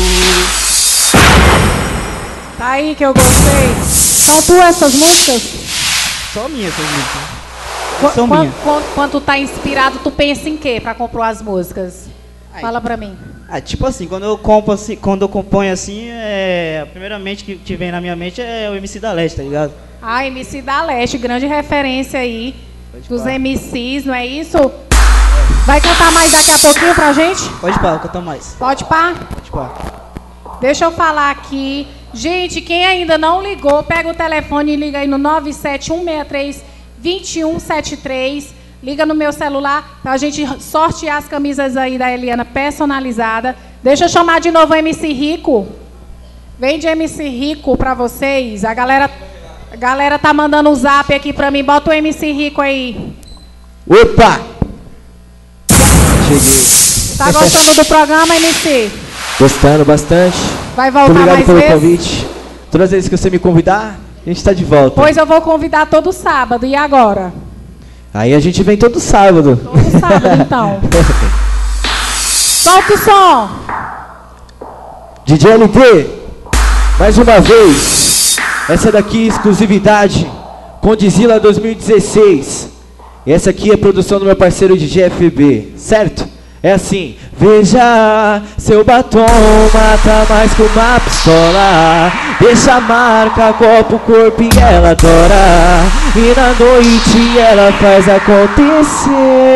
B: Tá aí que eu gostei. São tu essas músicas?
L: Só minha essas músicas.
B: Quando tu tá inspirado, tu pensa em quê pra compor as músicas? Fala pra mim.
L: Tipo assim, quando eu componho assim, primeiramente que vem na minha mente é o MC da Leste, tá ligado?
B: Ah, MC da Leste, grande referência aí dos MCs, não é isso? Vai cantar mais daqui a pouquinho pra gente?
L: Pode pá, cantar mais.
B: Pode pá?
L: Pode pá.
B: Deixa eu falar aqui. Gente, quem ainda não ligou, pega o telefone e liga aí no 97163-2173. Liga no meu celular pra gente sortear as camisas aí da Eliana personalizada. Deixa eu chamar de novo o MC Rico. Vem de MC Rico pra vocês. A galera tá mandando um zap aqui pra mim. Bota o MC Rico aí.
J: Opa! Cheguei.
B: Tá gostando do programa, MC?
J: Gostando bastante.
B: Vai voltar
J: Muito
B: mais
J: obrigado pelo
B: vezes?
J: convite. Todas as vezes que você me convidar, a gente tá de volta.
B: Pois eu vou convidar todo sábado. E agora?
J: Aí a gente vem todo sábado.
B: Todo sábado, então. Solta o som.
J: DJ LD, mais uma vez. Essa daqui, exclusividade, Condizila 2016. E essa aqui é produção do meu parceiro DJ FB, certo? É assim, veja, seu batom mata mais que uma pistola. Deixa a marca, copo, corpo e ela adora. E na noite ela faz acontecer.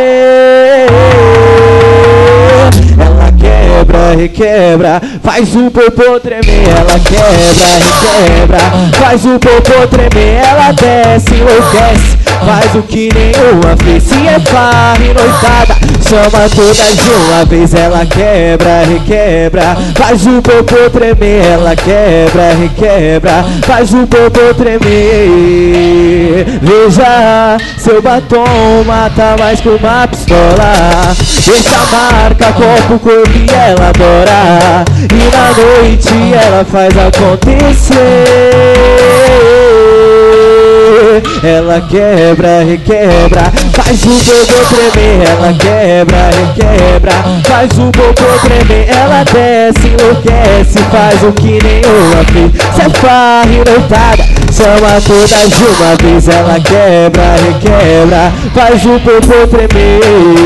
J: Ela quebra, requebra, faz o popô tremer. Ela quebra, requebra, faz o popô tremer. Ela desce, enlouquece, faz o que nenhuma fez. Se é farra e noitada, chama todas de uma vez. Ela quebra, requebra, faz o popô tremer. Ela quebra, requebra, faz o popô tremer. Veja, seu batom mata mais que uma pistola. Deixa a marca, copo, corpo e ela adora. E na noite ela faz acontecer. Ela quebra, requebra, faz o bobo tremer. Ela quebra, requebra, faz o bobo tremer. Ela desce, enlouquece, faz o que nenhuma fez. Se é farra e noitada, chama todas de uma vez. Ela quebra, requebra, faz o bobo tremer.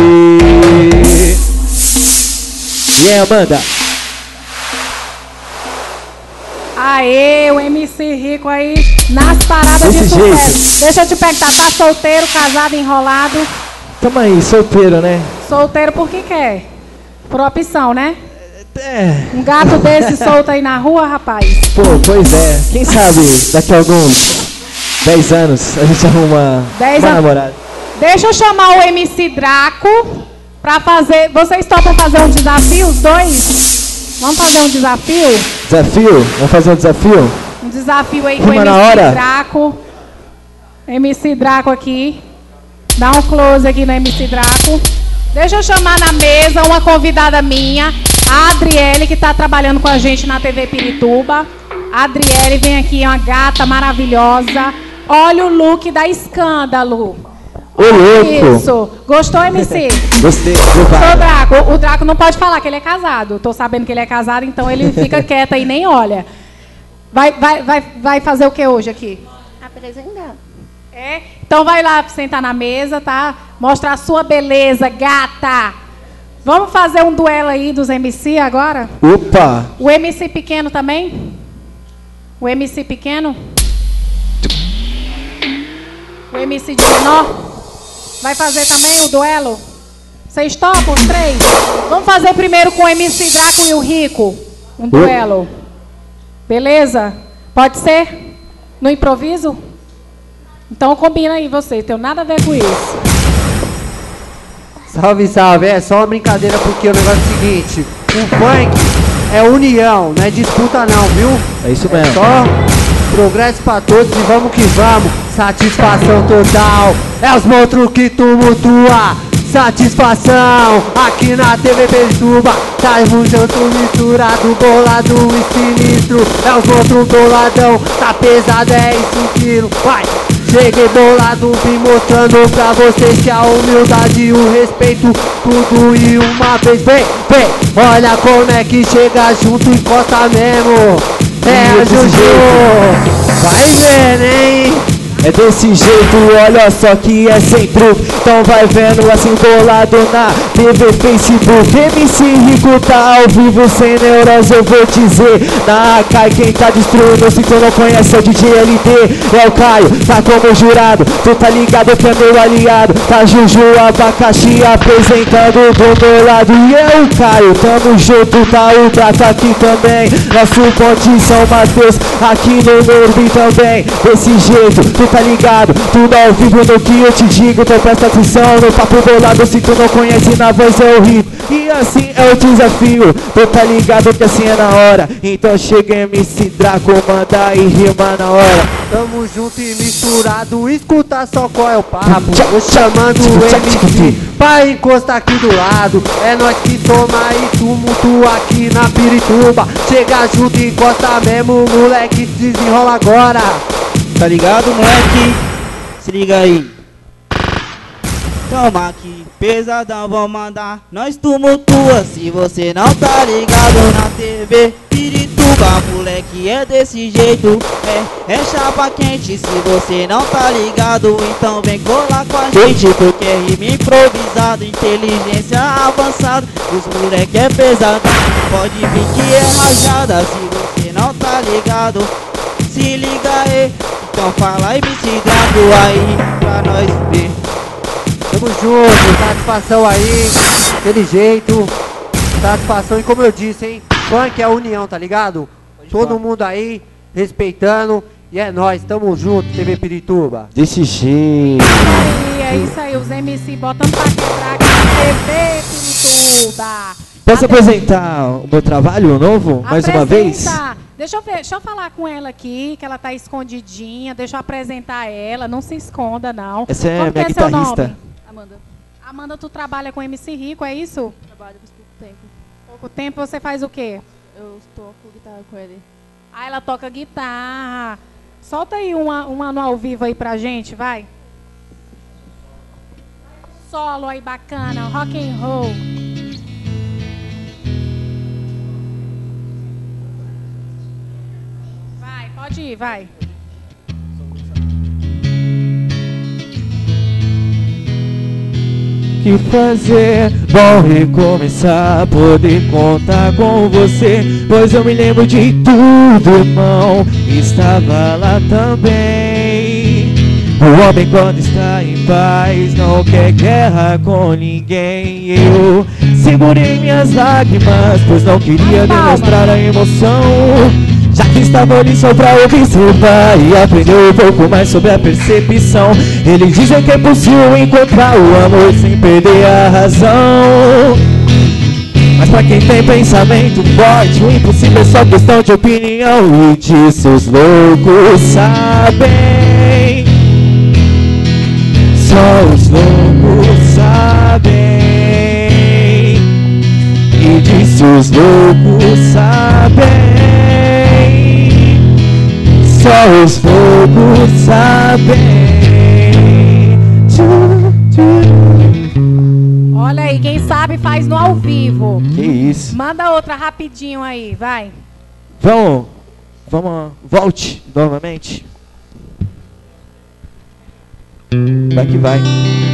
J: E aí, Amanda?
B: Aê, o MC Rico aí nas paradas
J: Desse
B: de sucesso.
J: jeito.
B: Deixa eu te perguntar, tá solteiro, casado, enrolado?
J: Tamo aí, solteiro, né?
B: Solteiro por que quer? Por opção, né?
J: É.
B: Um gato desse solto aí na rua, rapaz?
J: Pô, pois é. Quem sabe daqui a alguns 10 anos a gente arruma
B: 10
J: uma
B: anos.
J: namorada.
B: Deixa eu chamar o MC Draco pra fazer... Vocês topam fazer um desafio, os dois? Vamos fazer um desafio?
J: Desafio? Vamos fazer um desafio?
B: Um desafio aí com o
J: Rima
B: MC
J: na hora?
B: Draco. MC Draco aqui. Dá um close aqui no MC Draco. Deixa eu chamar na mesa uma convidada minha, a Adriele, que está trabalhando com a gente na TV Pirituba. A Adriele vem aqui, é uma gata maravilhosa. Olha o look da Escândalo.
J: Ô, louco!
B: Isso. Gostou, MC?
J: Gostei.
B: Sou Draco. O Draco não pode falar que ele é casado. Tô sabendo que ele é casado, então ele fica quieto aí, nem olha. Vai fazer o que hoje aqui?
M: Apresentar.
B: É? Então vai lá sentar na mesa, tá? Mostrar a sua beleza, gata. Vamos fazer um duelo aí dos MC agora?
J: Opa!
B: O MC pequeno também? O MC pequeno? O MC de menor? Vai fazer também o duelo? Vocês topam os três? Vamos fazer primeiro com o MC Draco e o Rico. Um duelo. Beleza? Pode ser? No improviso? Então combina aí você, tem nada a ver com isso.
I: Salve, salve. É só uma brincadeira porque o negócio é o seguinte: o funk é união, não é disputa não, viu?
J: É isso mesmo.
I: É só progresso pra todos e vamos que vamos. Satisfação total, é os monstros que tumultua. Satisfação, aqui na TV Perturba. Tá junto, misturado, bolado e sinistro. É os monstros boladão, tá pesado, é isso quilo. Vai! Cheguei bolado, vim mostrando pra vocês que a humildade e o respeito, tudo em uma vez. Vem, vem, olha como é que chega junto e encosta mesmo. É a Juju, vai vendo, hein?
J: É desse jeito, olha só que é sem truque. Então vai vendo assim bolado na TV, Facebook. MC Rico tá ao vivo sem neurose, eu vou dizer. Na AK quem tá destruindo, se tu não conhece é o DJ LD. É o Caio, tá como jurado, tu tá ligado que é meu aliado. Tá Juju Abacaxi apresentando do meu lado. E é o Caio, tamo junto, tá o Prato aqui também. Nosso ponte São Mateus, aqui no Morbi também. Desse jeito, tu tá ligado, tudo ao vivo no que eu te digo. Então presta atenção no papo bolado, se tu não conhece na voz é o ritmo. E assim é o desafio, tu tá ligado que assim é na hora. Então chega MC Draco, manda e rima na hora.
I: Tamo junto e misturado, escuta só qual é o papo. Tô chamando o MC pra encostar aqui do lado. É nós que toma e tumultua aqui na Pirituba. Chega junto e encosta mesmo, moleque, desenrola agora.
L: Tá ligado, moleque? Se liga aí. Toma aqui, pesadão, vamos mandar. Nós tumultua, se você não tá ligado na TV Pirituba, moleque, é desse jeito. É chapa quente, se você não tá ligado, então vem colar com a gente. Porque é rima improvisado, inteligência avançada. Os moleque é pesado, pode vir que é rajada. Se você não tá ligado, se liga aí. Então fala e me se dando aí pra nós ver.
I: Tamo junto, satisfação aí, aquele jeito, satisfação. E como eu disse, hein, funk é a união, tá ligado? Todo mundo aí, respeitando, e é nóis, tamo junto, TV Pirituba.
J: Desse jeito.
B: É isso aí, os MC botando pra quebrar aqui na TV Pirituba.
J: Posso apresentar o meu trabalho novo, mais uma vez?
B: Deixa eu falar com ela aqui, que ela tá escondidinha. Deixa eu apresentar ela, não se esconda não.
J: Essa é
B: Como
J: minha
B: é seu
J: guitarrista.
B: nome? Amanda. Amanda, tu trabalha com MC Rico, é isso?
M: Trabalho por pouco tempo.
B: Pouco tempo, você faz o quê?
M: Eu toco guitarra com ele.
B: Ah, ela toca guitarra. Solta aí uma no ao vivo aí pra gente, vai. Solo aí bacana, rock and roll. Pode ir, vai.
J: Que fazer? Bom recomeçar, poder contar com você. Pois eu me lembro de tudo, irmão. Estava lá também. O homem quando está em paz não quer guerra com ninguém. Eu segurei minhas lágrimas, pois não queria demonstrar a emoção. Já que estava ali só pra observar e aprender um pouco mais sobre a percepção. Eles dizem que é possível encontrar o amor sem perder a razão. Mas pra quem tem pensamento forte, o impossível é só questão de opinião. E disso os loucos sabem. Só os loucos sabem. E disso os loucos sabem. Só os loucos sabem.
B: Olha aí, quem sabe faz no ao vivo.
J: Que isso.
B: Manda outra rapidinho aí, vai.
J: Vamos, volte novamente. Vai que vai.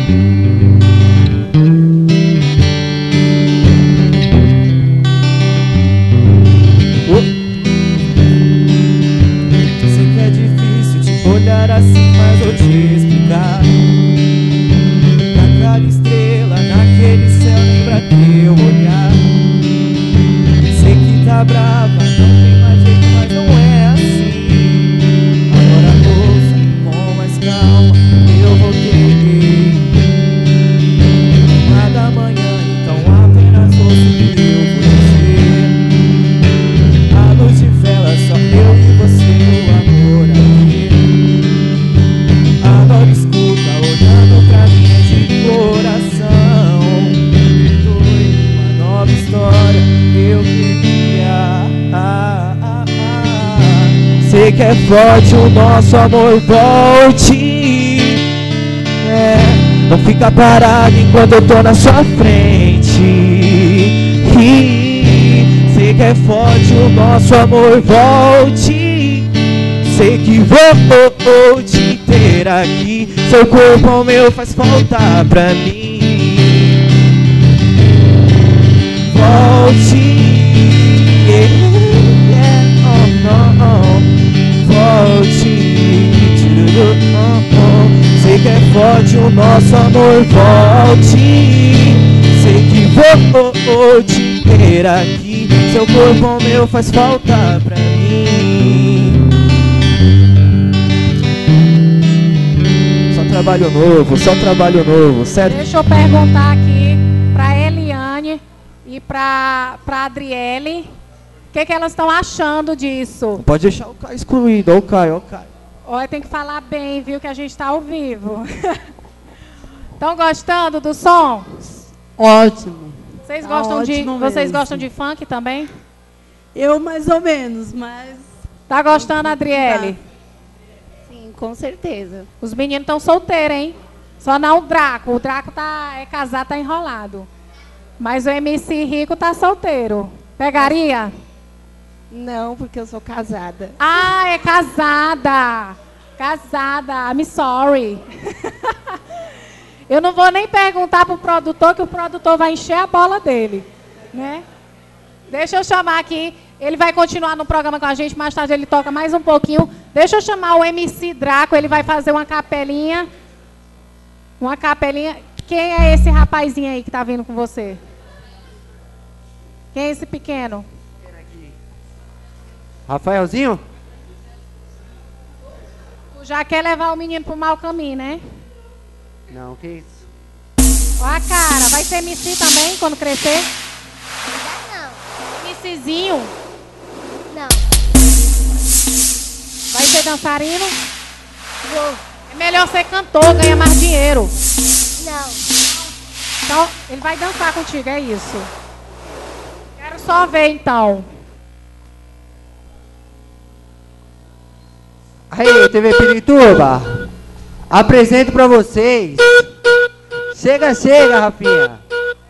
J: Sei que é difícil te olhar assim, mas vou te explicar. Naquela estrela, naquele céu, lembra teu olhar. Sei que tá brava, não tem mais jeito, mas não é assim. Agora ouça com mais calma, eu vou ter que ir. sei que é forte o nosso amor, volte. Não fica parado enquanto eu tô na sua frente. Sei que é forte o nosso amor, volte. Sei que vou te ter aqui. Seu corpo ao meu faz falta pra mim. Volte, volte. Sei que é forte o nosso amor, volte. Sei que vou te ter aqui. Seu corpo ao meu faz falta pra mim. Só trabalho novo, certo?
B: Deixa eu perguntar aqui pra Eliane e pra Adriele o que elas estão achando disso.
J: Pode deixar o Caio excluído, ó o Caio.
B: Olha, tem que falar bem, viu, que a gente está ao vivo. Estão gostando do som?
C: Ótimo.
B: Vocês
C: Tá
B: gostam
C: ótimo
B: vocês
C: mesmo.
B: gostam de funk também?
C: Eu mais ou menos, mas...
B: Tá gostando, Adriele?
N: Sim, com certeza.
B: Os meninos estão solteiros, hein? Só não o Draco. O Draco é casado, tá enrolado. Mas o MC Rico tá solteiro. Pegaria?
N: Não, porque eu sou casada.
B: Ah, é casada. Casada. I'm sorry. Eu não vou nem perguntar pro produtor, que o produtor vai encher a bola dele, né? Deixa eu chamar aqui. Ele vai continuar no programa com a gente. Mais tarde ele toca mais um pouquinho. Deixa eu chamar o MC Draco. Ele vai fazer uma capelinha. Uma capelinha. Quem é esse rapazinho aí que tá vindo com você? Quem é esse pequeno?
I: Rafaelzinho?
B: Tu já quer levar o menino pro mau caminho, né?
I: Não, que isso?
B: Ó a cara. Vai ser MC também quando crescer?
O: Não.
B: MCzinho?
O: Não.
B: Vai ser dançarino?
O: Vou.
B: É melhor ser cantor, ganha mais dinheiro.
O: Não.
B: Então, ele vai dançar contigo, é isso. Quero só ver, então.
I: Aí, TV Pirituba, apresento pra vocês. Chega, Rafinha.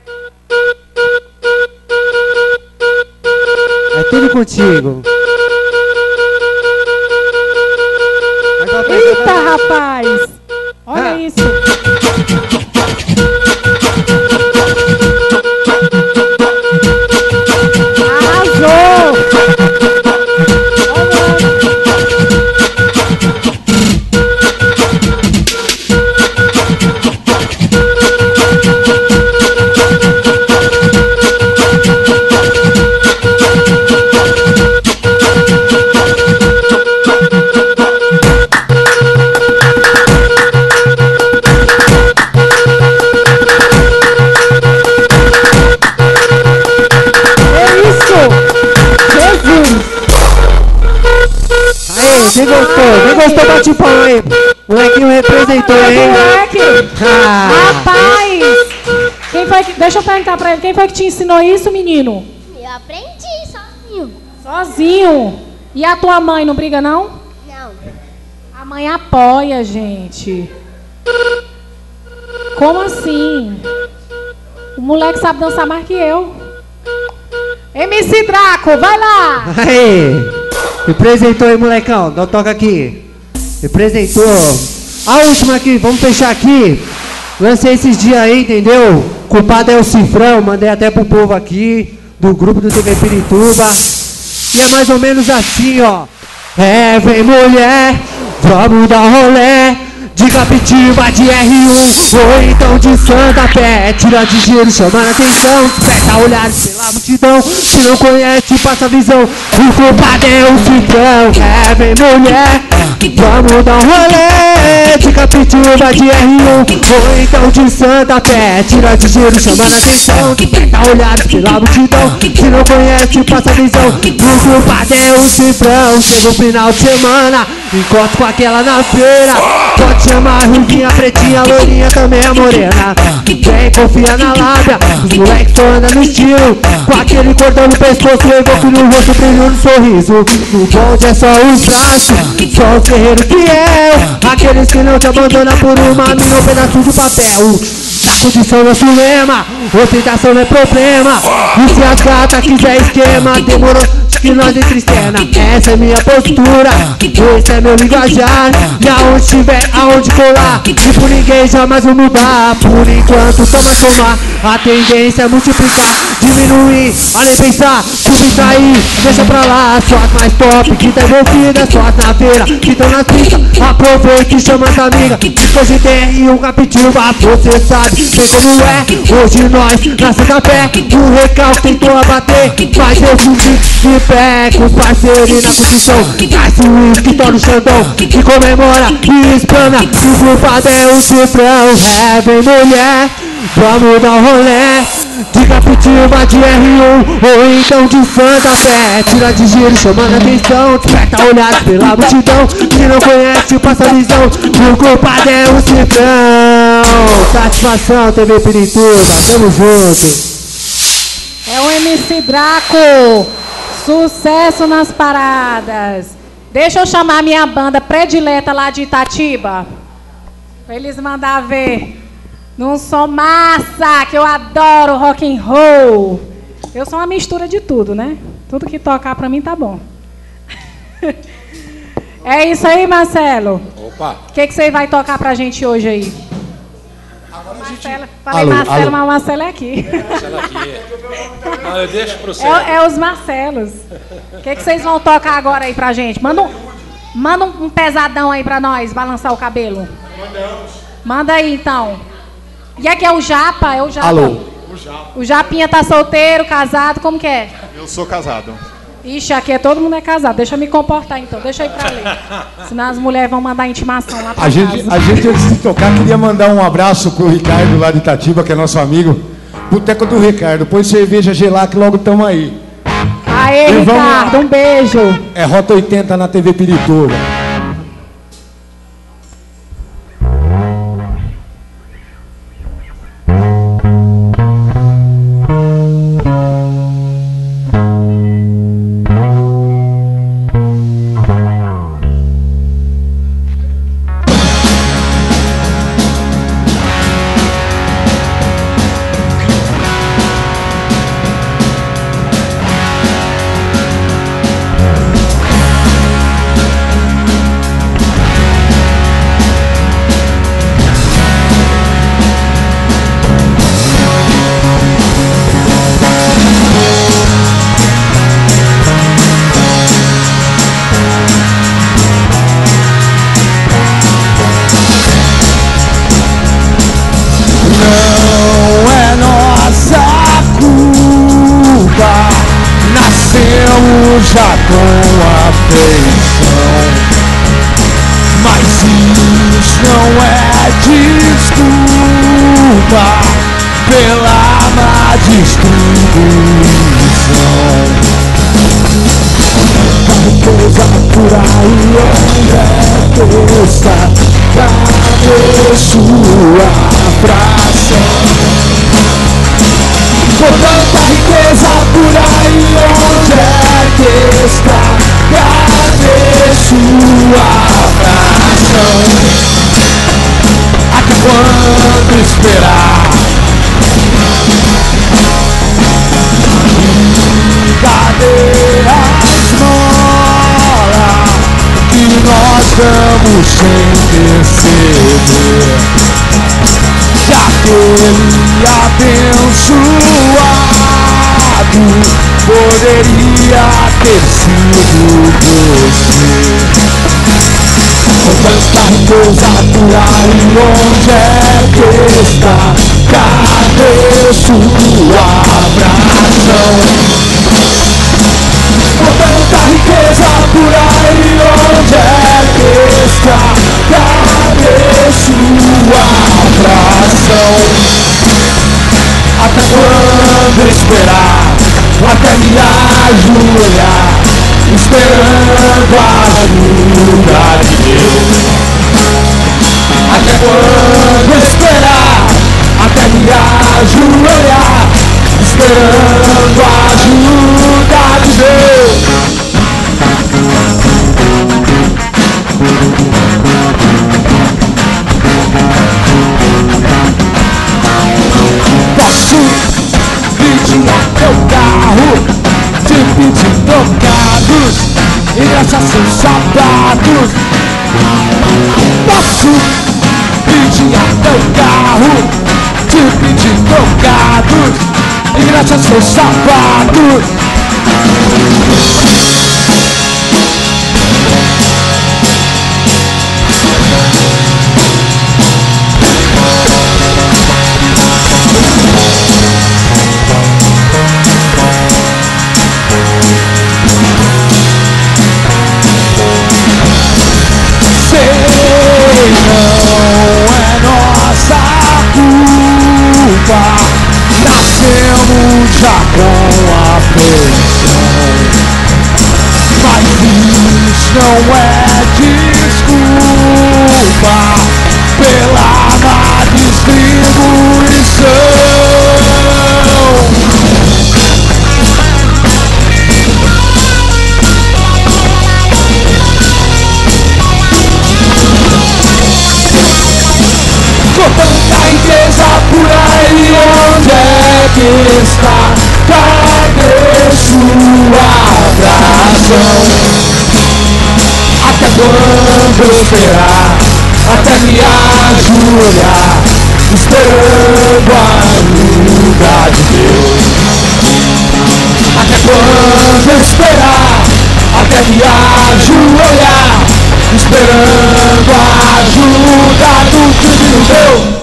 I: É tudo contigo.
B: Eita, rapaz! Olha isso. Arrasou!
I: Quem gostou, bate palma aí. Molequinho representou, hein?
B: Moleque! Rapaz! Quem foi que... Deixa eu perguntar pra ele. Quem foi que te ensinou isso, menino?
O: Eu aprendi sozinho.
B: Sozinho? E a tua mãe não briga, não?
O: Não.
B: A mãe apoia, gente. Como assim? O moleque sabe dançar mais que eu. MC Draco, vai lá!
I: Aí! Representou aí, molecão. Não toca aqui. Representou. A última aqui, vamos fechar aqui. Lancei esses dias aí, entendeu? Culpado é o Cifrão, mandei até pro povo aqui, do grupo do TV Pirituba. E é mais ou menos assim, ó. É, vem mulher, vamos dar rolé. De Capitiba, de R1, ou então de Santa Fé. Tira de giro, chamando atenção. Desperta olhares pela multidão. Se não conhece, passa a visão. O culpado é o Cifrão. É, vem mulher, Vamos dar um rolê de Capituba de R1 ou então de Santa Fé. Tira de giro chamando a atenção, desperta olhares pela multidão. Se não conhece, passa a visão. O culpado é o cifrão. Chega o final de semana, encontro com aquela na feira. Pode chamar a ruivinha, pretinha, loirinha, também a morena. Vem, confia na lábia, os moleques só andam no estilo. Com aquele cordão no pescoço, evoco no rosto, brilho no sorriso. No bonde é só os braços, só os guerreiros fiel. Aqueles que não te abandonam por uma mina ou pedaço de papel. Na condição nosso lema, ostentação não é problema. E se as gatas quiser esquema, demorou que nós entre cena. Essa é minha postura, esse é meu linguajar. E aonde estiver, aonde colar, e por ninguém jamais vou mudar. Por enquanto toma somar, a tendência é multiplicar, diminuir, além pensar, subtrair, deixa pra lá. Suas mais top, que tá envolvida, suas na feira, que tão na pista. Aproveita e chama as amigas, que hoje tem um Capituba, você sabe bem como é. Hoje nós, na Santa Fé, o recalque tentou abater, mas eu fugi de pé com os parceiros na construção. Traz o uísque, torna o Xandão, que comemora e explana. O culpado é o cifrão, vem mulher, vamos dar um rolê de Capituba de R1 ou então de Santa Fé. Tira de giro chamando a atenção, desperta olhares pela multidão. Se não conhece, passa a visão. O culpado é o cifrão. Satisfação, TV Pirituba, tamo junto.
B: É o MC Draco, sucesso nas paradas. Deixa eu chamar minha banda predileta lá de Itatiba, pra eles mandar ver. Não sou massa, que eu adoro rock and roll. Eu sou uma mistura de tudo, né? Tudo que tocar pra mim tá bom. É isso aí, Marcelo.
F: Opa.
B: O que você vai tocar pra gente hoje aí?
F: Agora
B: Marcelo, falei alô, Marcelo, alô. Mas o Marcelo é aqui.
F: Marcelo aqui. Não, eu deixo pro céu.
B: É os Marcelos. O que vocês vão tocar agora aí pra gente? Manda um pesadão aí pra nós, balançar o cabelo.
F: Mandamos.
B: Manda aí, então. E aqui é o Japa? É o Japa.
E: Alô.
B: O Japinha tá solteiro, casado, como que é?
E: Eu sou casado.
B: Ixi, aqui todo mundo é casado. Deixa eu me comportar então, deixa eu ir pra ali. Senão as mulheres vão mandar intimação lá pra casa.
G: A gente, antes de tocar, queria mandar um abraço pro Ricardo lá de Itatiba, que é nosso amigo. Boteco do Ricardo. Põe cerveja gelar que logo estamos aí.
B: Aê, e Ricardo, um beijo.
G: É Rota 80 na TV Pirituba.
P: Já com afeição, mas isso não é desculpa pela má distribuição. A riqueza por aí onde é que está? Cadê sua fração? Com tanta riqueza por aí, onde é que está? Cadê sua fração? Até quando esperar? E cadê a esmola que nós damos sem perceber? Que aquele abençoado poderia ter sido você. Com tanta riqueza por aí, onde é que está? Cadê sua abração? Com tanta riqueza por aí, onde é besta, cadê sua atração? Até quando esperar? Até me ajoelhar, esperando a ajuda de Deus. Até quando esperar? Até me ajoelhar, esperando a ajuda de Deus. Posso vigiar teu carro, te pedir trocados e gastar seus sapatos. Posso vigiar teu carro, te pedir trocados e gastar seus sapatos. Nascemos já com a afeição, mas isso não é desculpa pela má distribuição. Tanta riqueza por aí, onde é que está? Cadê sua atração? Até quando esperar? Até me ajoelhar, esperando a ajuda de Deus. Até quando esperar? Até me ajoelhar, esperando a ajuda do Divino Deus.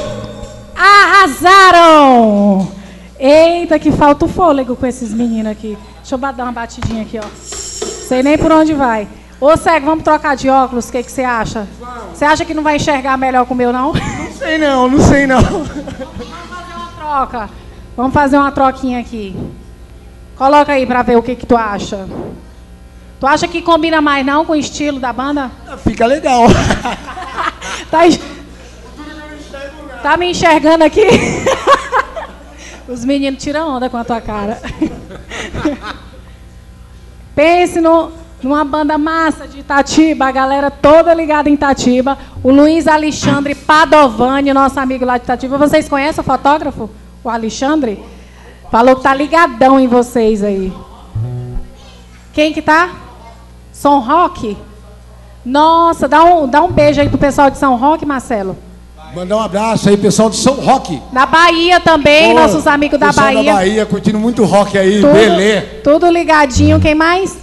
B: Arrasaram! Eita, que falta o fôlego com esses meninos aqui. Deixa eu dar uma batidinha aqui, ó. Sei nem por onde vai. Ô, Cego, vamos trocar de óculos? O que você acha? Você acha que não vai enxergar melhor com o meu, não?
G: Não sei não, não sei não.
B: Vamos fazer uma troca. Vamos fazer uma troquinha aqui. Coloca aí pra ver o que tu acha. Tu acha que combina mais não com o estilo da banda?
G: Fica legal.
B: Tá me enxergando aqui? Os meninos tiram onda com a tua cara. Pense numa banda massa de Itatiba, a galera toda ligada em Itatiba. O Luiz Alexandre Padovani, nosso amigo lá de Itatiba. Vocês conhecem o fotógrafo? O Alexandre? Falou que tá ligadão em vocês aí. Quem que tá? São Roque? Nossa, dá um beijo aí pro pessoal de São Roque, Marcelo.
G: Mandar um abraço aí, pessoal de São Roque.
B: Na Bahia também, nossos amigos da Bahia.
G: Da Bahia, curtindo muito rock aí, Belê.
B: Tudo ligadinho, quem mais?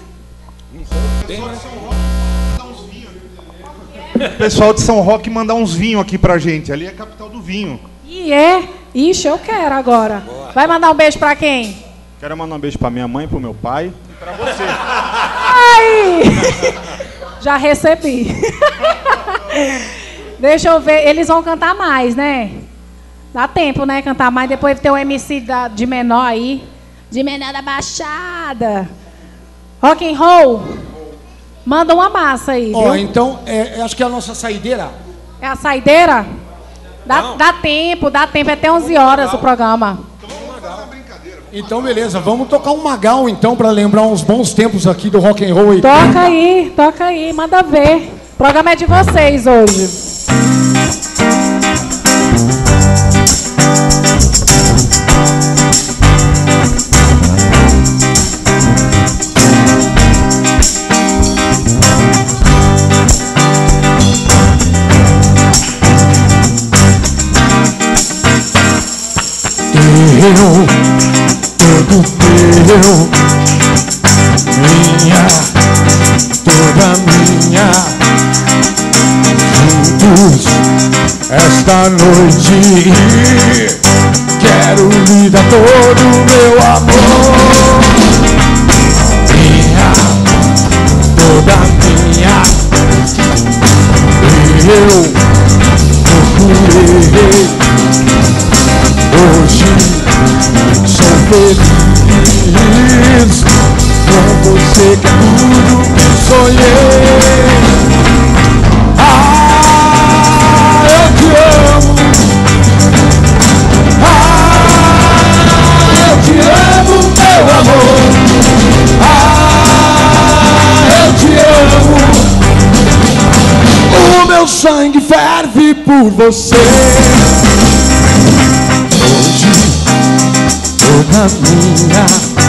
E: O pessoal de São Roque mandar uns vinhos aqui pra gente. Ali é a capital do vinho.
B: E é? Ixi, eu quero agora. Vai mandar um beijo pra quem?
Q: Quero mandar um beijo pra minha mãe, pro meu pai e pra você.
B: Ai! Já recebi. Deixa eu ver, eles vão cantar mais, né? Dá tempo, né? Cantar mais. Depois tem o MC de menor aí. De menor da Baixada. Rock and roll. Manda uma massa aí,
G: Ó,
B: viu?
G: então, acho que é a nossa saideira.
B: É a saideira? Dá tempo, é até 11 horas o programa.
G: Então, beleza, vamos tocar um Magal, então, para lembrar uns bons tempos aqui do rock and roll.
B: Toca aí, manda ver. O programa é de vocês hoje.
P: Eu, todo teu, minha, toda minha, juntos esta noite, quero lhe dar todo o meu amor, minha, toda minha, Com você que é tudo que sonhei. Ah, eu te amo. Ah, eu te amo, meu amor. Ah, eu te amo. O meu sangue ferve por você. Hoje, toda minha,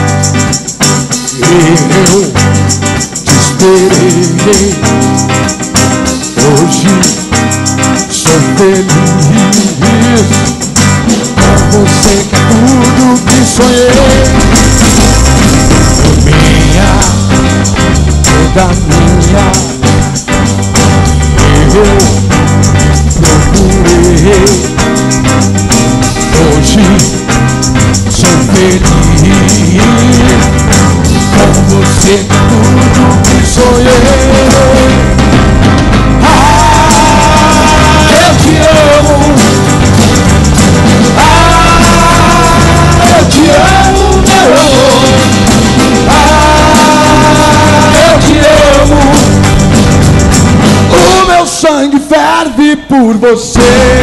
P: eu te esperei. Hoje, sou feliz. Com você que é tudo que sonhei. Minha, toda minha, eu procurei. Hoje sou feliz. Com você tudo que sonhei. Ah, eu te amo. Ah, eu te amo, meu amor. Ah, eu te amo. O meu sangue ferve por você.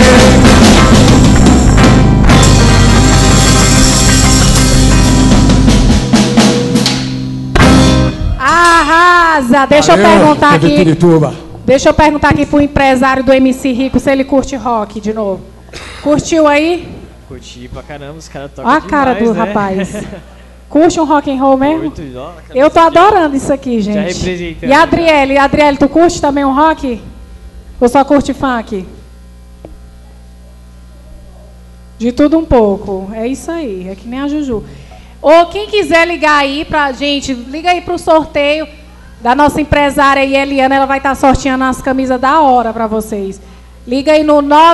B: Arrasa! Deixa eu perguntar aqui.
P: Pirituba.
B: Deixa eu perguntar aqui pro empresário do MC Rico se ele curte rock de novo. Curtiu aí?
H: Curti pra caramba, os caras tocam
B: Olha a cara do
H: né?
B: rapaz. Curte um rock and roll mesmo?
H: Muito,
B: eu tô adorando isso aqui, gente.
H: Já representando.
B: E a Adriele? Adriele, tu curte também um rock? Ou só curte funk? De tudo um pouco. É isso aí, é que nem a Juju. Ou quem quiser ligar aí pra gente, liga aí pro sorteio da nossa empresária aí, Eliana, ela vai estar sorteando as camisas da hora pra vocês. Liga aí no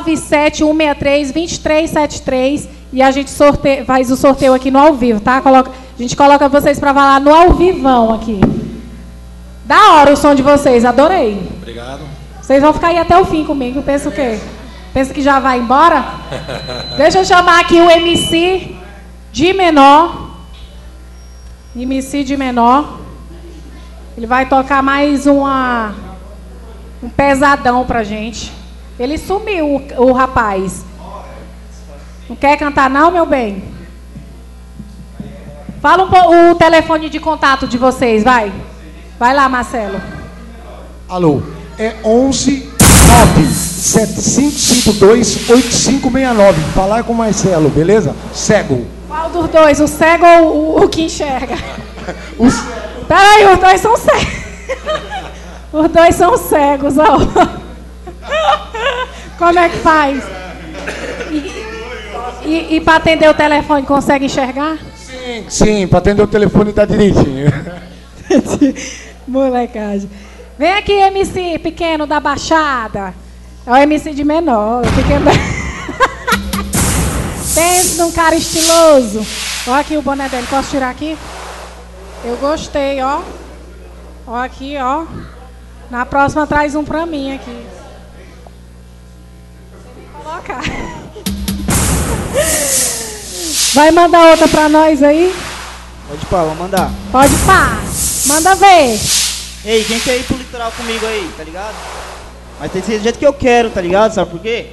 B: 97163-2373 e a gente faz o sorteio aqui no ao vivo, tá? A gente coloca vocês pra falar no ao vivão aqui. Da hora o som de vocês, adorei.
F: Obrigado.
B: Vocês vão ficar aí até o fim comigo, pensa o quê? Pensa que já vai embora? Deixa eu chamar aqui o MC de menor. MC de menor. Ele vai tocar mais um pesadão pra gente. Ele sumiu, o rapaz. Não quer cantar não, meu bem? Fala o telefone de contato de vocês, vai. Vai lá, Marcelo.
G: Alô, é 11 97552 8569. Falar com o Marcelo, beleza? Cego.
B: Qual dos dois? O cego ou o que enxerga? Peraí, os dois são cegos. Os dois são cegos, ó. Como é que faz? E para atender o telefone, consegue enxergar?
G: Sim, para atender o telefone tá direitinho.
B: Molecagem. Vem aqui, MC pequeno da Baixada. É o MC de menor. Pequeno... Pense num cara estiloso. Olha aqui o boné dele. Posso tirar aqui? Eu gostei, ó. Ó aqui, ó. Na próxima traz um pra mim aqui. Vou colocar. Vai mandar outra pra nós aí?
L: Pode pá, vou mandar.
B: Pode pá. Manda ver.
L: Ei, quem quer ir pro litoral comigo aí, tá ligado? Mas tem que ser do jeito que eu quero, tá ligado? Sabe por quê?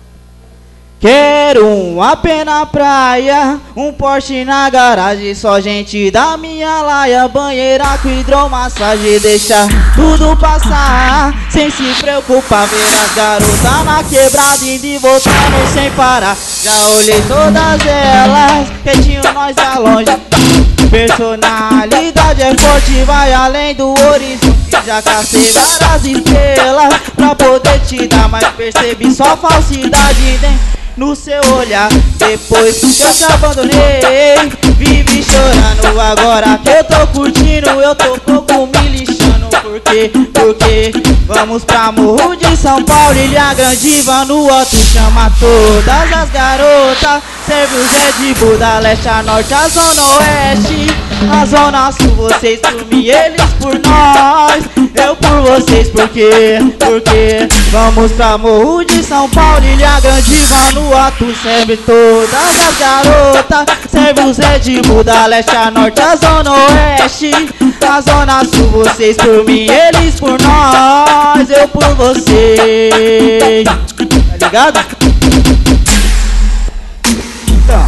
L: Quero um AP na praia, um Porsche na garagem, só gente da minha laia, banheira com hidromassagem, deixar tudo passar, sem se preocupar, ver as garotas na quebrada, indo e voltando sem parar. Já olhei todas elas, quietinho nós tá longe. Personalidade é forte, vai além do horizonte. Já cacei várias estrelas pra poder te dar, mas percebi só falsidade no seu olhar. Depois que eu te abandonei, vive chorando. Agora que eu tô curtindo, eu tô pouco me lixando. Por quê? Porque vamos pra Morro de São Paulo, Ilha Grande, Vanuatu, chama todas as garotas. serve os Red Bull da leste a norte, a zona oeste. A zona sul, vocês por mim, eles por nós. Eu por vocês, por quê? Porque vamos pra Morro de São Paulo, Ilha Grande, Vanuatu. Serve todas as garotas, serve os Red Bull da leste a norte, a zona oeste. A zona sul, vocês por mim, eles por nós. Eu por vocês. Tá ligado? Então,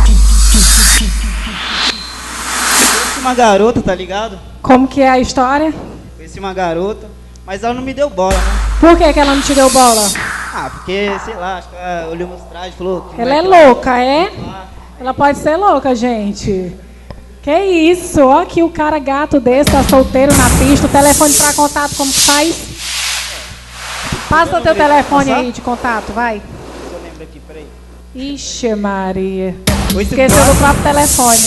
L: conheci uma garota, tá ligado?
B: Como que é a história?
L: Conheci uma garota, mas ela não me deu bola, né?
B: Por que ela não te deu bola?
L: Ah, porque, sei lá, acho que ela olhou meus trajes e falou...
B: Ela é louca, é? Ela pode ser louca, gente. Que isso? Ó aqui o cara gato desse, tá solteiro na pista. O telefone pra contato, como que faz? Passa teu telefone aí de contato, vai.
L: Eu lembro aqui, peraí.
B: Ixi, Maria.
L: 84.
B: Esqueceu do próprio telefone.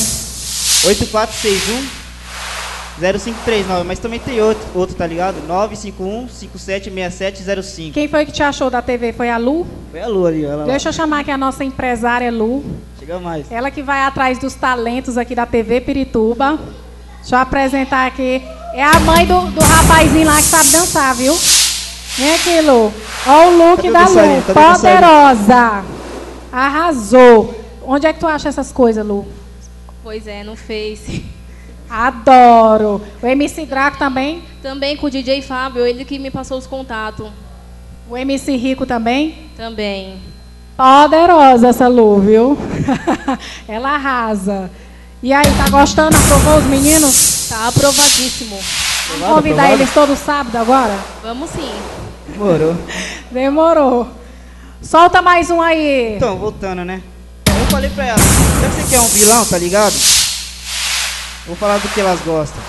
L: 8461-0539, mas também tem outro, tá ligado? 951-576705.
B: Quem foi que te achou da TV? Foi a Lu?
L: Foi a Lu ali, ela.
B: Deixa eu chamar aqui a nossa empresária Lu.
L: Chega mais.
B: Ela que vai atrás dos talentos aqui da TV Pirituba. Deixa eu apresentar aqui. É a mãe do rapazinho lá que sabe dançar, viu? Vem aqui, Lu. Olha o look da Lu. Poderosa. Arrasou. Onde é que tu acha essas coisas, Lu?
R: Pois é, no Face.
B: Adoro. O MC Draco também?
R: Também com o DJ Fábio, ele que me passou os contatos.
B: O MC Rico também?
R: Também.
B: Poderosa essa Lu, viu? Ela arrasa. E aí, tá gostando? Aprovou os meninos?
R: Tá aprovadíssimo.
B: Vamos convidar eles todo sábado agora?
R: Vamos sim.
L: Demorou.
B: Demorou. Solta mais um aí.
L: Então, voltando, né? Eu falei pra ela, será que você quer um vilão, tá ligado? Vou falar do que elas gostam.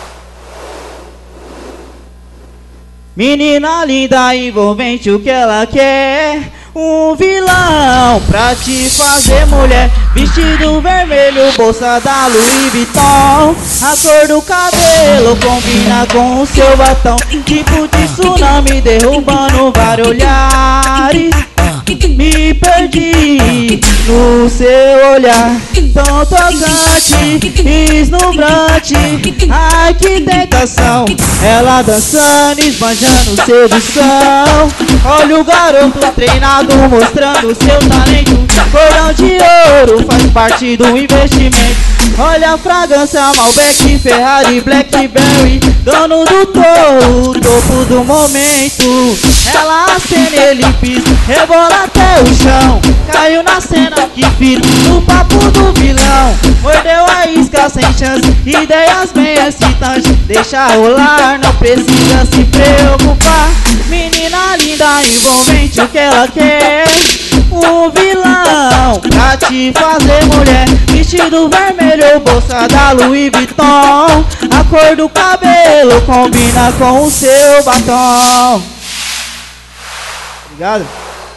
L: Menina linda, envolvente, o que ela quer? Um vilão pra te fazer mulher. Vestido vermelho, bolsa da Louis Vuitton. A cor do cabelo combina com o seu batom. Tipo de tsunami derrubando vários olhares. Me perdi no seu olhar tão tocante, deslumbrante. Ai, que tentação, ela dançando, esbanjando sedução. Olha o garoto treinado mostrando seu talento. Cordão de ouro faz parte do investimento. Olha a fragrância Malbec, Ferrari, Blackberry. Dono do topo do momento. Ela acende, ele pisa, rebola até o chão. Caiu na cena que fiz no papo do vilão. Mordeu a isca sem chance, ideias bem excitantes. Deixa rolar, não precisa se preocupar. Menina linda, envolvente, o que ela quer? Um vilão pra te fazer mulher. Vestido vermelho, bolsa da Louis Vuitton. A cor do cabelo combina com o seu batom. Obrigado.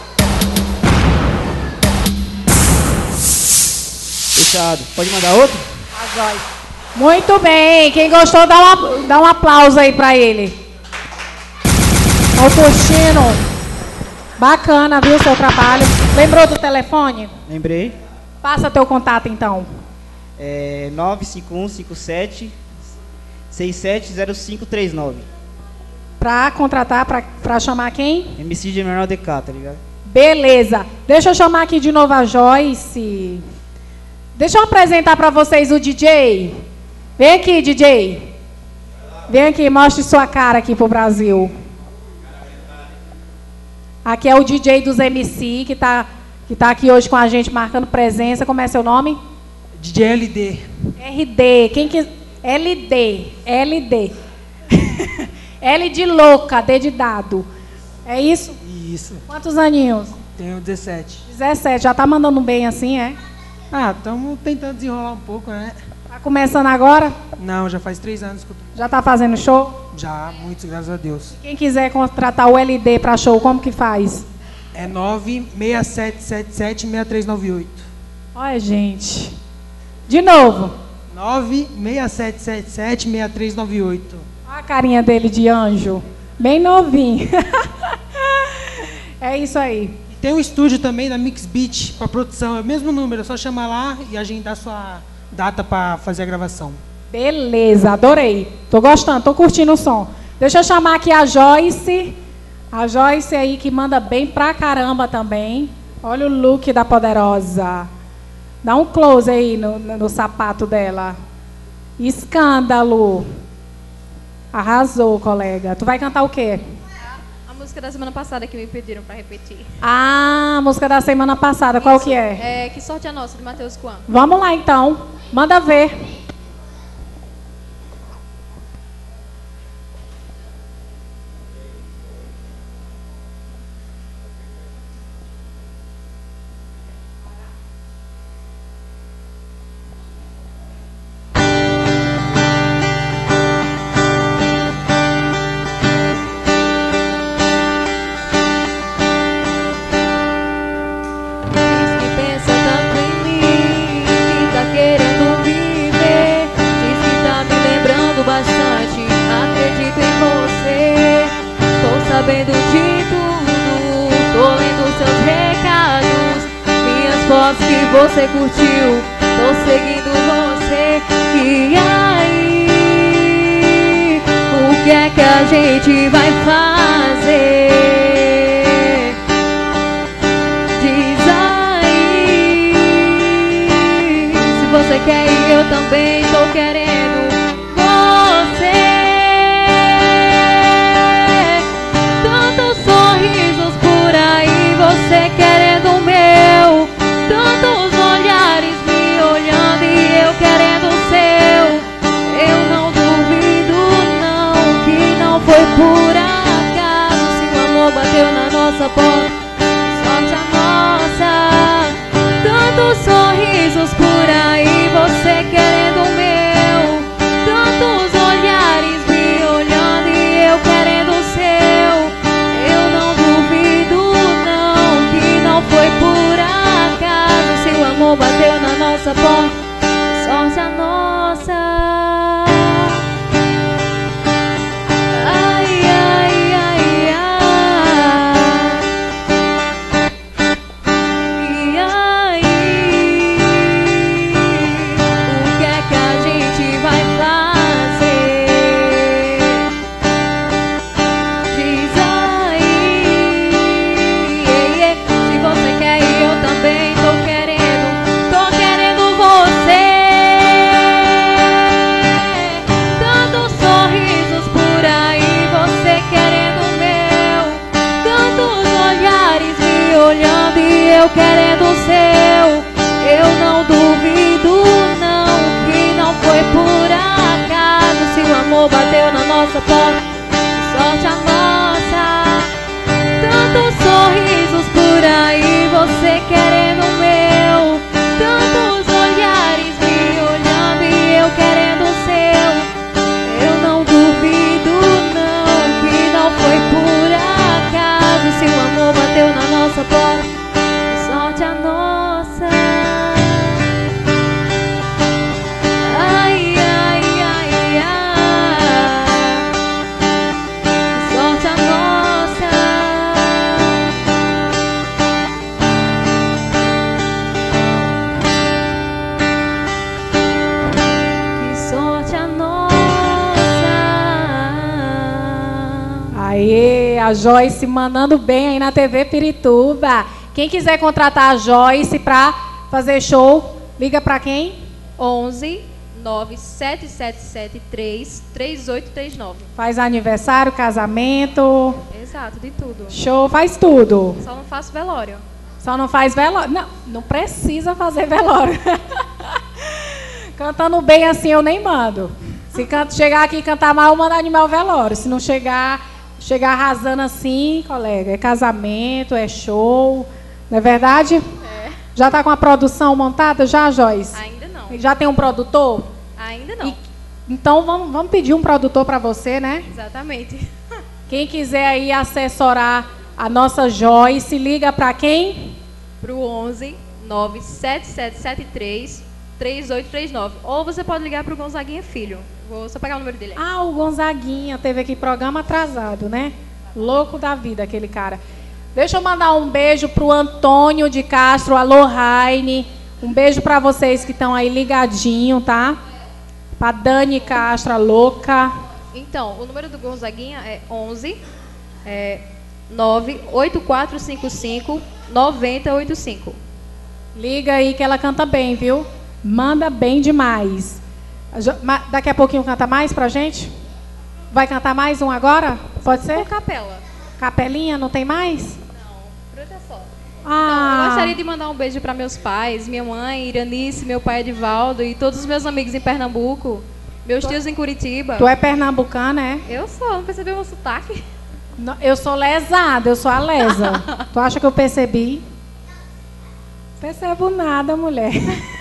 L: Fechado. Pode mandar outro?
B: Muito bem. Quem gostou, dá um aplauso aí pra ele. Autostino. Bacana, viu, o seu trabalho. Lembrou do telefone?
L: Lembrei.
B: Passa teu contato, então.
L: É 95157-670539.
B: Pra contratar, pra chamar quem?
L: MC de Menor DK, tá ligado?
B: Beleza. Deixa eu chamar aqui de novo a Joyce. Deixa eu apresentar pra vocês o DJ. Vem aqui, DJ. Vem aqui, mostre sua cara aqui pro Brasil. Aqui é o DJ dos MC, que tá aqui hoje com a gente, marcando presença. Como é seu nome?
S: DJ LD.
B: RD. Quem que... LD. L de louca, D de dado. É isso?
S: Isso.
B: Quantos aninhos?
S: Tenho 17.
B: 17. Já tá mandando bem assim, é?
S: Ah, estamos tentando desenrolar um pouco, né?
B: Tá começando agora?
S: Não, já faz 3 anos que eu tô...
B: Já tá fazendo show?
S: Já, muitos, graças a Deus.
B: Quem quiser contratar o LD para show, como que faz?
S: É 96777-6398.
B: Olha, gente. De novo.
S: 96777-6398.
B: Olha a carinha dele de anjo. Bem novinho. É isso aí.
S: Tem um estúdio também da Mix Beat para produção, é o mesmo número, é só chamar lá e agendar sua data para fazer a gravação.
B: Beleza, adorei. Tô gostando, tô curtindo o som. Deixa eu chamar aqui a Joyce. A Joyce aí que manda bem pra caramba também. Olha o look da poderosa. Dá um close aí no sapato dela. Escândalo. Arrasou, colega. Tu vai cantar o quê?
K: A música da semana passada que me pediram para repetir.
B: Ah, a música da semana passada. Qual que é?
K: É Que Sorte é Nossa, de Matheus Kuan.
B: Vamos lá, então. Manda ver.
T: Sabendo de tudo, tô lendo seus recados, minhas fotos que você curtiu, tô seguindo você. E aí, o que é que a gente vai fazer? Diz aí, se você quer ir, eu também tô querendo. Você querendo o meu, tantos olhares me olhando e eu querendo o seu. Eu não duvido não, que não foi por acaso. Se o amor bateu na nossa porta, sorte a nossa. Tantos sorrisos por aí, você querendo o meu, tantos olhares me olhando e eu querendo o seu. Eu não duvido foi por acaso, se o amor bateu na nossa porta, sorte a nossa. Ai, ai, ai, ai. E aí, o que é que a gente vai fazer? Diz também tô querendo você. Tantos sorrisos por aí, você querendo o meu, tantos olhares me olhando e eu querendo o seu. Eu não duvido não, que não foi por acaso. Se o amor bateu na nossa porta, sorte a nossa. Tantos sorrisos por aí, você querendo o meu, tantos olhares me olhando e eu querendo o seu. Eu não duvido não, que não foi por acaso. Se o amor bateu na nossa porta, sorte a nossa. Ai, ai, ai, ai, sorte a nossa.
B: Aê, a Joyce mandando bem aí na TV Pirituba. Quem quiser contratar a Joyce para fazer show, liga para quem?
K: 11 97773 3839.
B: Faz aniversário, casamento.
K: Exato, de tudo.
B: Show, faz tudo.
K: Só não faço velório.
B: Só não faz velório? Não, não precisa fazer velório. Cantando bem assim eu nem mando. Se chegar aqui e cantar mal, eu mando animal velório. Se não chegar arrasando assim, colega, é casamento, é show. Não é verdade?
K: É.
B: Já está com a produção montada já, Joyce?
K: Ainda não.
B: Já tem um produtor?
K: Ainda não.
B: Então vamos pedir um produtor para você, né?
K: Exatamente.
B: Quem quiser aí assessorar a nossa Joyce, liga para quem?
K: Para o 11 97773 3839. Ou você pode ligar para o Gonzaguinha Filho. Vou só pegar o número dele.
B: Ah, o Gonzaguinha teve aqui programa atrasado, né? Louco da vida, aquele cara. Deixa eu mandar um beijo pro Antônio de Castro, alô Raine. Um beijo para vocês que estão aí ligadinho, tá? Pra Dani Castro, a louca.
K: Então, o número do Gonzaguinha é 11 98455 9085.
B: Liga aí que ela canta bem, viu? Manda bem demais. Daqui a pouquinho canta mais pra gente? Vai cantar mais um agora? Pode ser?
K: Com capela.
B: Capelinha, não tem mais?
K: Não, por hoje é só.
B: Ah.
K: Então, eu gostaria de mandar um beijo para meus pais, minha mãe, Iranice, meu pai Edivaldo e todos os meus amigos em Pernambuco, meus tios em Curitiba.
B: Tu é pernambucana, é?
K: Eu sou, não percebeu meu sotaque?
B: Não, eu sou lesada, eu sou a lesa. Tu acha que eu percebi? Percebo nada, mulher.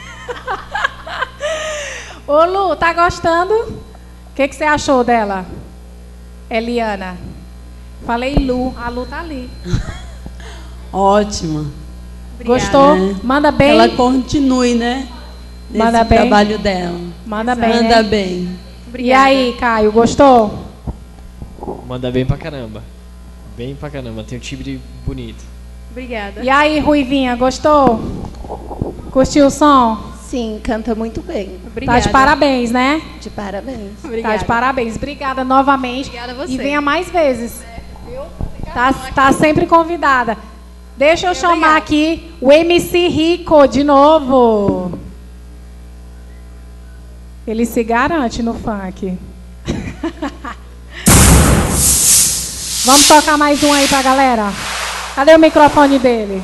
B: Ô Lu, tá gostando? O que você achou dela? Eliana. Falei Lu, a Lu tá ali.
C: Ótima.
B: Gostou? Manda bem.
C: Ela continue, né? Nesse
B: Manda bem.
C: trabalho dela.
B: Manda bem.
C: Manda
B: né?
C: bem.
B: E aí, Caio, gostou?
H: Manda bem pra caramba. Bem pra caramba, tem um timbre bonito.
K: Obrigada.
B: E aí, Ruivinha, gostou? Curtiu o som?
N: Sim, canta muito bem.
B: Tá de parabéns, né?
N: De parabéns.
B: Tá de parabéns. Obrigada novamente.
K: Obrigada a você.
B: E venha mais vezes. Tá sempre convidada. Deixa eu chamar aqui o MC Rico de novo. Ele se garante no funk. Vamos tocar mais um aí pra galera. Cadê o microfone dele?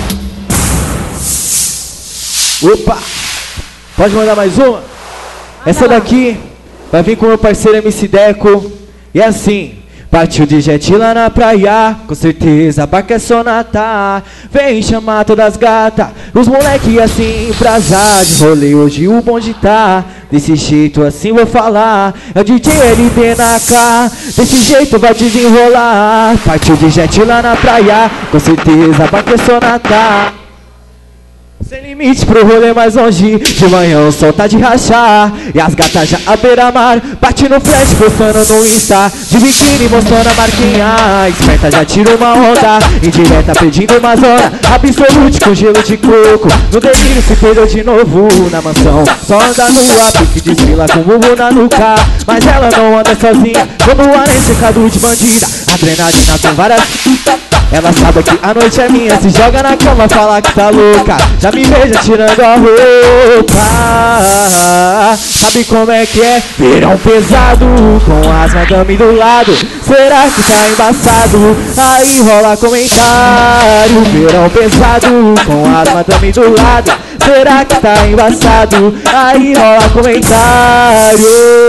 J: Opa! Pode mandar mais uma? Essa daqui vai vir com o meu parceiro MC Deco. E assim, partiu de jet lá na praia, com certeza a barca é sonata. Vem chamar todas as gatas, os moleque assim embrasar de rolê. Hoje o bonde tá desse jeito, assim vou falar. É o DJ LD na K, desse jeito vai desenrolar. Partiu de jet lá na praia, com certeza a barca é sonata. Sem limite pro rolê mais longe, de manhã o sol tá de rachar. E as gatas já à beira-mar, bate no flash postando no Insta, de biquíni mostrando a marquinha. Esperta já tira uma onda, indireta pedindo uma zona. Absolute com gelo de coco, no delírio se perdeu de novo na mansão. Só anda no up que desfila com o bumbum na nuca. Mas ela não anda sozinha, quando o ar é secado de bandida. Adrenalina com várias... Ela sabe que a noite é minha, se joga na cama, fala que tá louca. Já me beija tirando a roupa. Sabe como é que é? Verão pesado, com as madame do lado. Será que tá embaçado? Aí rola comentário. Verão pesado, com as madame do lado. Será que tá embaçado? Aí rola comentário.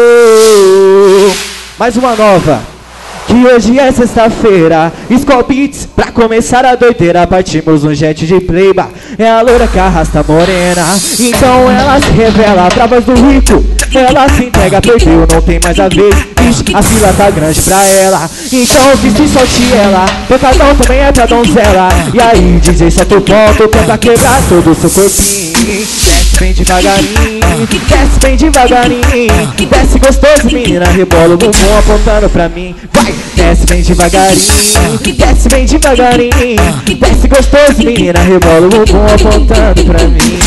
J: Mais uma nova. Que hoje é sexta-feira, Skull Beats, pra começar a doideira. Partimos um jet de pleiba, é a loura que arrasta a morena. Então ela se revela pra voz do rico, ela se entrega, perdeu, não tem mais a vez. Ixi, a fila tá grande pra ela, então viste solte ela. Pecadão também é pra donzela. E aí, DJ, solta o ponto, tenta quebrar todo o seu corpinho. Desce bem devagarinho, desce bem devagarinho. Desce gostoso, menina, rebola o bumbum apontando pra mim. Vai, desce bem devagarinho, desce bem devagarinho. Desce gostoso, menina, rebola o bumbum apontando pra mim.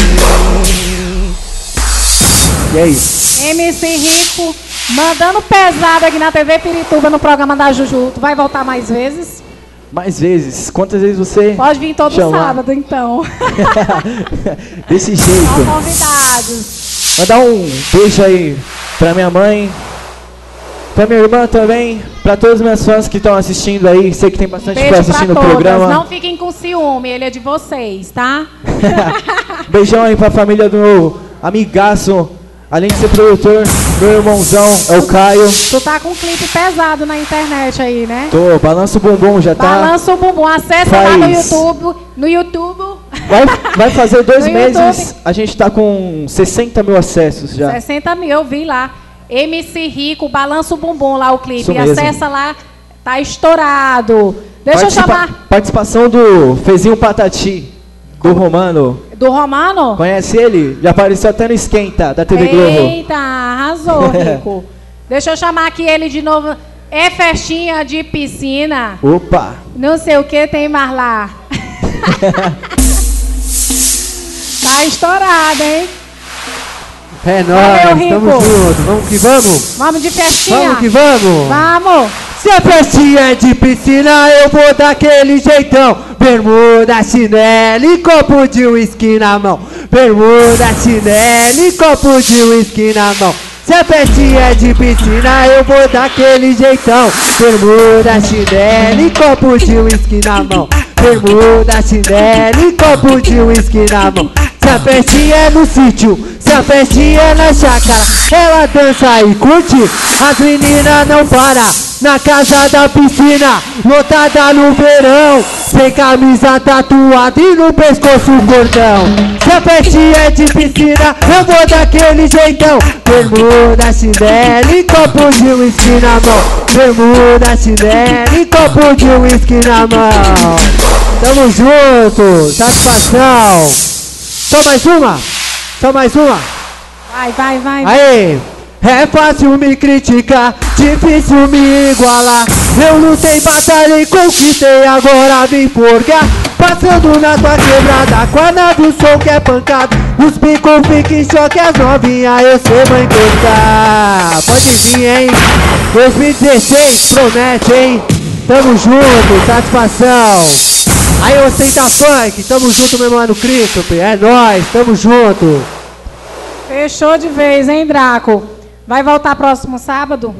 J: E aí?
B: MC Rico, mandando pesado aqui na TV Pirituba no programa da Juju. Tu vai voltar mais vezes?
J: Mais vezes? Quantas vezes você
B: Pode vir todo
J: chamar?
B: sábado, então.
J: Desse jeito.
B: São convidados.
J: Mandar um beijo aí pra minha mãe, pra minha irmã também, pra todos os meus fãs que estão assistindo aí. Sei que tem bastante
B: Beijo
J: fã assistindo o
B: pra todas.
J: programa.
B: Não fiquem com ciúme, ele é de vocês, tá?
J: Beijão aí pra família do meu amigaço, além de ser produtor, meu irmãozão é o Caio.
B: Tu tá com um clipe pesado na internet aí, né?
J: Tô, balança o bumbum, já tá.
B: Balança o bumbum, acessa lá no YouTube. No YouTube.
J: Vai fazer 2
B: No
J: meses,
B: YouTube.
J: a gente tá com 60 mil acessos já.
B: 60 mil, eu vi lá. MC Rico, balança o bumbum lá o clipe.
J: Isso mesmo.
B: Acessa lá, tá estourado. Deixa eu chamar.
J: Participação do Fezinho Patati, do Romano.
B: Do Romano?
J: Conhece ele? Já apareceu até no Esquenta, da TV Globo.
B: Eita, arrasou, Rico. Deixa eu chamar aqui ele de novo É festinha de piscina.
I: Opa!
B: Não sei o que tem mais lá. Tá estourado, hein?
I: É
B: Valeu,
I: nóis,
B: Rico.
I: tamo junto. Vamos que vamos?
B: Vamos de festinha.
I: Vamos que vamos?
B: Vamos.
I: Se a festinha é de piscina, eu vou daquele jeitão. Bermuda, chinelo e copo de uísque na mão. Bermuda, chinelo e copo de uísque na mão. Se a festinha é de piscina, eu vou daquele jeitão. Bermuda, chinelo e copo de uísque na mão. Bermuda, chinelo e copo de uísque na mão. Se a festinha é no sítio, se a festinha é na chácara, ela dança e curte, as meninas não param. Na casa da piscina, lotada no verão, sem camisa tatuada e no pescoço cordão. Se a festinha é de piscina, eu vou daquele jeitão. Bermuda, chinelo e copo de uísque na mão. Bermuda, chinelo e copo de uísque na mão. Tamo junto, satisfação. Só mais uma? Só mais uma?
B: Vai.
I: Aê! É fácil me criticar, difícil me igualar. Eu lutei, batalhei, conquistei, agora vim forgar. Passando na tua quebrada, com a nave o som que é pancada. Os bicos ficam em choque, as novinhas eu sei vai encostar. Pode vir, hein? 2016 promete, hein? Tamo junto, satisfação. Aí você tá funk, tamo junto, meu mano Christopher. É nóis, tamo junto.
B: Fechou de vez, hein, Draco? Vai voltar próximo sábado?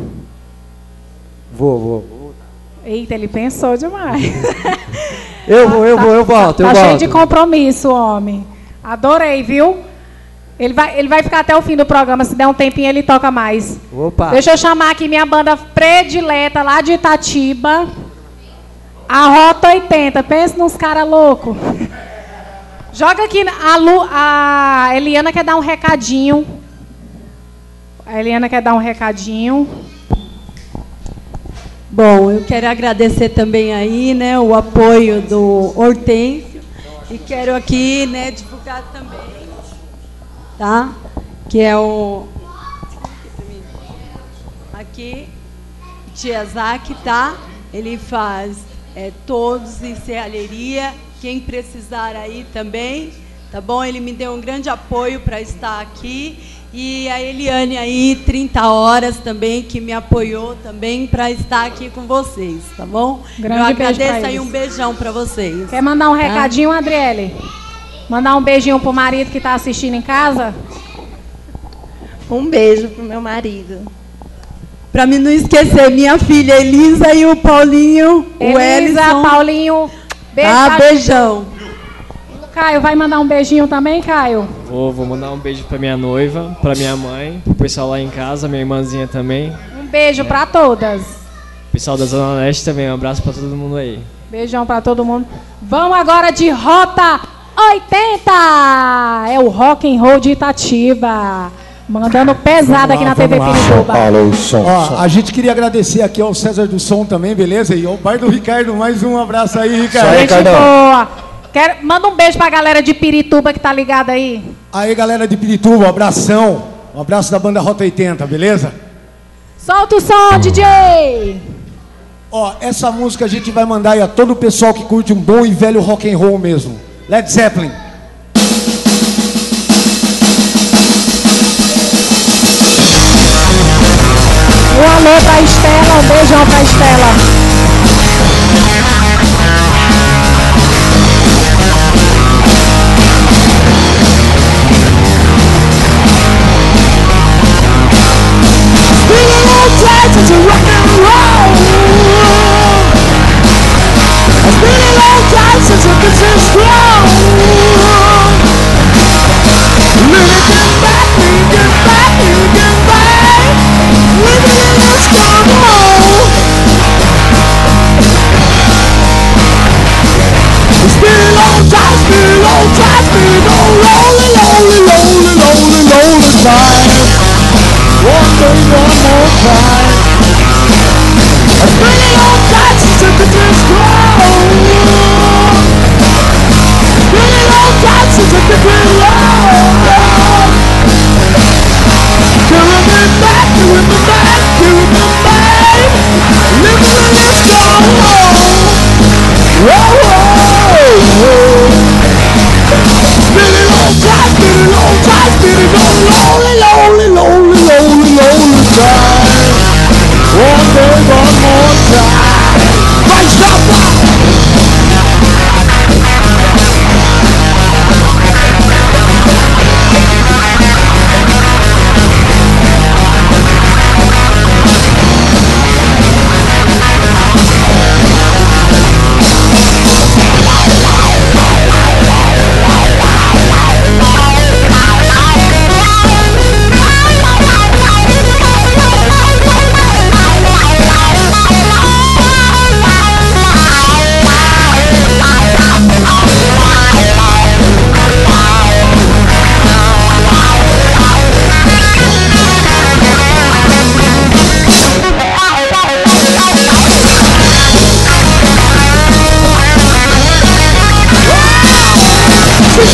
I: Vou.
B: Eita, ele pensou demais.
I: Eu volto.
B: Tá cheio de compromisso, homem. Adorei, viu? Ele vai ficar até o fim do programa. Se der um tempinho, ele toca mais.
I: Opa.
B: Deixa eu chamar aqui minha banda predileta lá de Itatiba. A Rota 80. Pensa nos caras loucos. Joga aqui. A Eliana quer dar um recadinho.
C: Bom, eu quero agradecer também aí, né, o apoio do Hortêncio e quero aqui, né, divulgar também, tá? Que é o aqui Tiazaki, tá? Ele faz todos em serralheria, quem precisar aí também, tá bom? Ele me deu um grande apoio para estar aqui. E a Eliane aí, 30 horas também, que me apoiou também para estar aqui com vocês, tá bom?
B: Grande
C: eu agradeço
B: beijo pra
C: aí,
B: eles.
C: um beijão para vocês.
B: Quer mandar um
C: tá?
B: recadinho, Adriele? Mandar um beijinho pro marido que tá assistindo em casa?
N: Um beijo pro meu marido.
C: Para mim não esquecer, minha filha Elisa e o Paulinho, o
B: Elisa,
C: Ellison.
B: Paulinho, beijo.
C: Tá, beijão.
B: Caio, vai mandar um beijinho também, Caio?
H: Vou mandar um beijo pra minha noiva, pra minha mãe, pro pessoal lá em casa, minha irmãzinha também.
B: Um beijo pra todas.
H: Pessoal da Zona Leste também, um abraço pra todo mundo aí.
B: Beijão pra todo mundo. Vamos agora de Rota 80. É o Rock and Roll de Itatiba. Mandando pesado aqui na TV Pirituba.
G: Ó, a gente queria agradecer aqui ao César do Som também, beleza? E ao pai do Ricardo, mais um abraço aí, Ricardo.
B: Gente boa. Manda um beijo pra galera de Pirituba que tá ligada aí.
G: Aí, galera de Pirituba, um abração. Um abraço da banda Rota 80, beleza?
B: Solta o som, DJ!
G: Ó, essa música a gente vai mandar aí a todo o pessoal que curte um bom e velho rock and roll mesmo. Led Zeppelin.
B: Um alô pra Estela, um beijão pra Estela.
P: To rock and roll. It's been a long time since I've been so strong. Living back, living in a strong hole.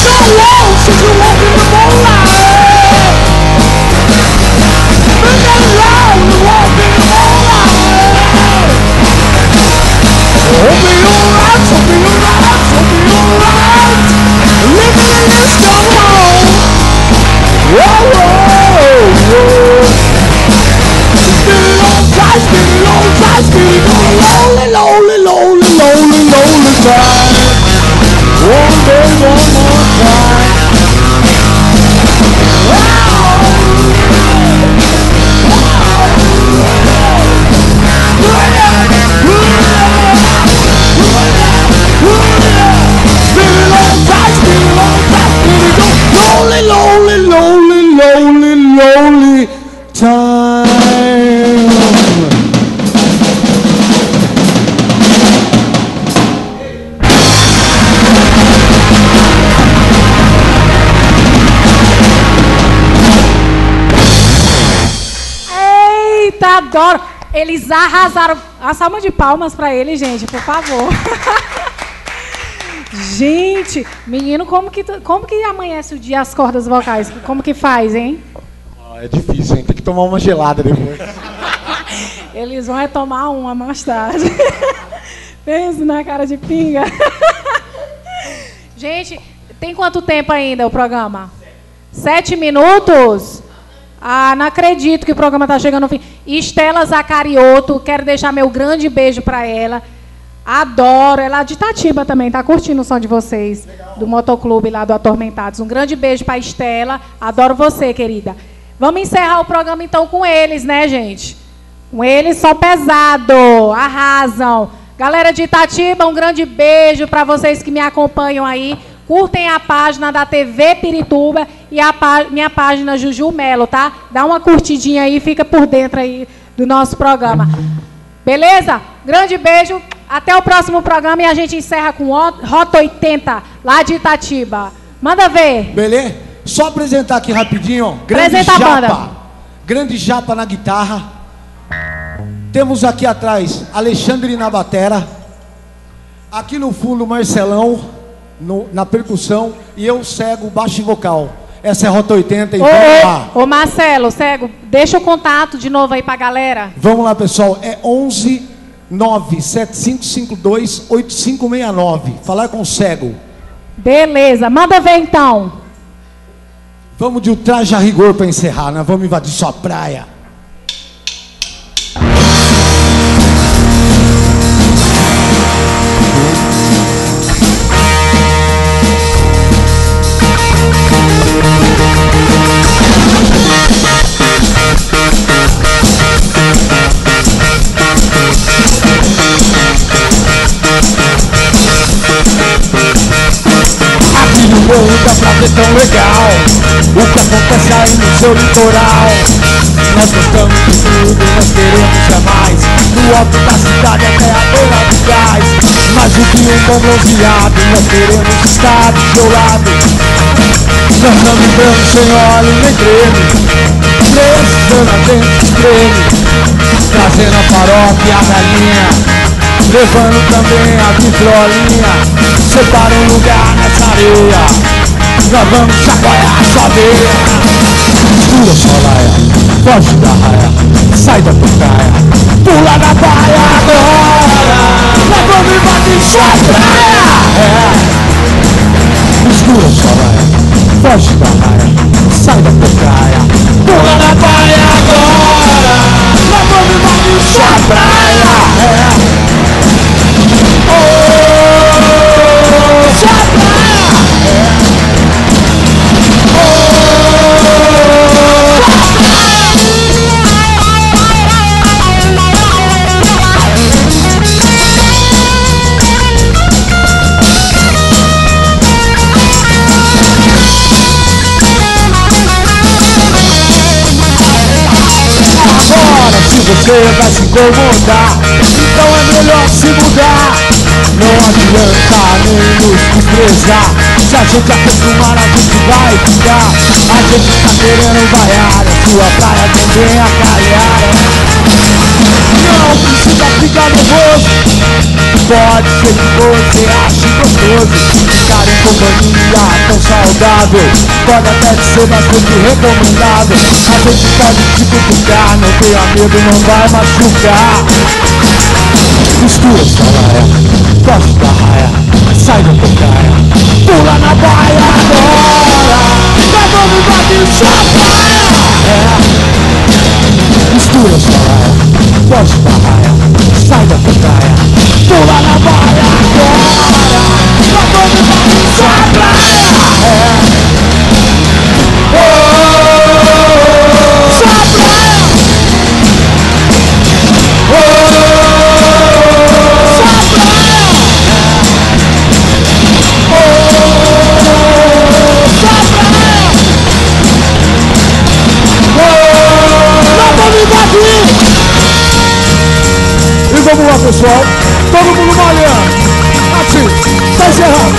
P: Lonely time.
B: Eita, adoro. Eles arrasaram. A salva de palmas pra eles, gente, por favor. Gente, menino, como que amanhece o dia as cordas vocais? Como que faz, hein?
D: É difícil, hein? Tem que tomar uma gelada depois.
B: Eles vão tomar uma mais tarde. Pensa na cara de pinga. Gente, tem quanto tempo ainda o programa? 7 minutos? Ah, não acredito que o programa está chegando ao fim. Estela Zacarioto, quero deixar meu grande beijo para ela. Adoro, ela é de Itatiba também, tá curtindo o som de vocês. Legal. Do motoclube lá do Atormentados. Um grande beijo para Estela, adoro você, querida. Vamos encerrar o programa então com eles, né, gente? Com eles só pesado, arrasam. Galera de Itatiba, um grande beijo para vocês que me acompanham aí. Curtem a página da TV Pirituba e a minha página Juju Melo, tá? Dá uma curtidinha aí, fica por dentro aí do nosso programa. Beleza? Grande beijo. Até o próximo programa e a gente encerra com Rota 80, lá de Itatiba. Manda ver.
P: Beleza? Só apresentar aqui rapidinho, ó. Grande
B: Apresenta
P: Japa.
B: a banda.
P: Grande Japa na guitarra. Temos aqui atrás Alexandre na batera. Aqui no fundo Marcelão na percussão. E eu cego baixo e vocal. Essa é a Rota 80 e vamos lá.
B: Ô Marcelo, cego, deixa o contato de novo aí pra galera.
P: Vamos lá, pessoal. É 11 97552 8569. Falar com o cego.
B: Beleza, manda ver então.
P: Vamos de ultraje a rigor para encerrar, nós vamos invadir sua praia. Nunca pra ser tão legal o que acontece aí no seu litoral. Nós gostamos de tudo, nós queremos jamais do alto da cidade até a beira do gás. Mas o que um bom bronzeado, nós queremos estar do seu lado. Nós estamos entrando sem óleo nem creme, precisando a gente treme, trazendo a farofa e a galinha, levando também a vitrolinha. Separa um lugar nessa areia, nós vamos chacoalhar a sua veia. Pula sua laia, foge da raia, sai da tocaia, pula na baia agora. Nós vamos invadir sua praia. Escura sua laia, foge da raia, sai da tocaia, pula na baia agora. Nós vamos invadir sua praia. Agora se você vai se incomodar, então é melhor se mudar. Não adianta nem nos desprezar, se a gente acostumar a gente vai ficar. A gente tá querendo vaiar, a sua praia também a calhar. Não precisa ficar nervoso, Pode ser que você ache gostoso ficar em companhia tão saudável. Pode até ser bastante recomendável. A gente pode te cutucar, não tenha medo, não vai machucar. Mistura sua laia, gosta da raia, sai da tocaia, pula na baia agora, levando invade sua praia. Mistura sua laia, gosta da raia, sai da tocaia, pula na baia agora, levando invade sua praia. Sua praia. E vamos lá, pessoal, todo mundo malhando, assim, tá encerrando.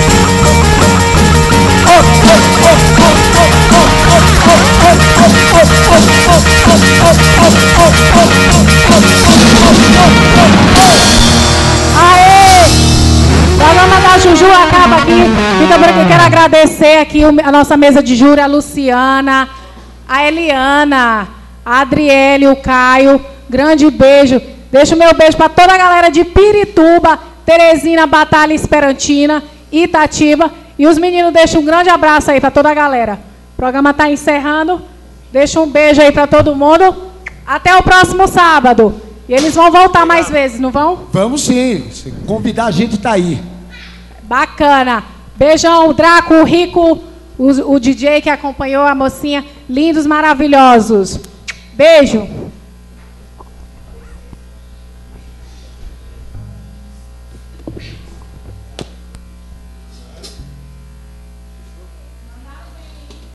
B: Aê! O programa da Juju acaba aqui. Então, por aqui, quero agradecer aqui a nossa mesa de júri, a Luciana, a Eliana, a Adriele, o Caio. Grande beijo. Deixo o meu beijo para toda a galera de Pirituba, Teresina, Batalha Esperantina, Itatiba. E os meninos deixam um grande abraço aí para toda a galera. O programa está encerrando. Deixa um beijo aí para todo mundo. Até o próximo sábado. E eles vão voltar mais vezes, não vão?
G: Vamos sim. Se convidar, a gente tá aí.
B: Bacana. Beijão, o Draco, o Rico, o DJ que acompanhou a mocinha. Lindos, maravilhosos. Beijo.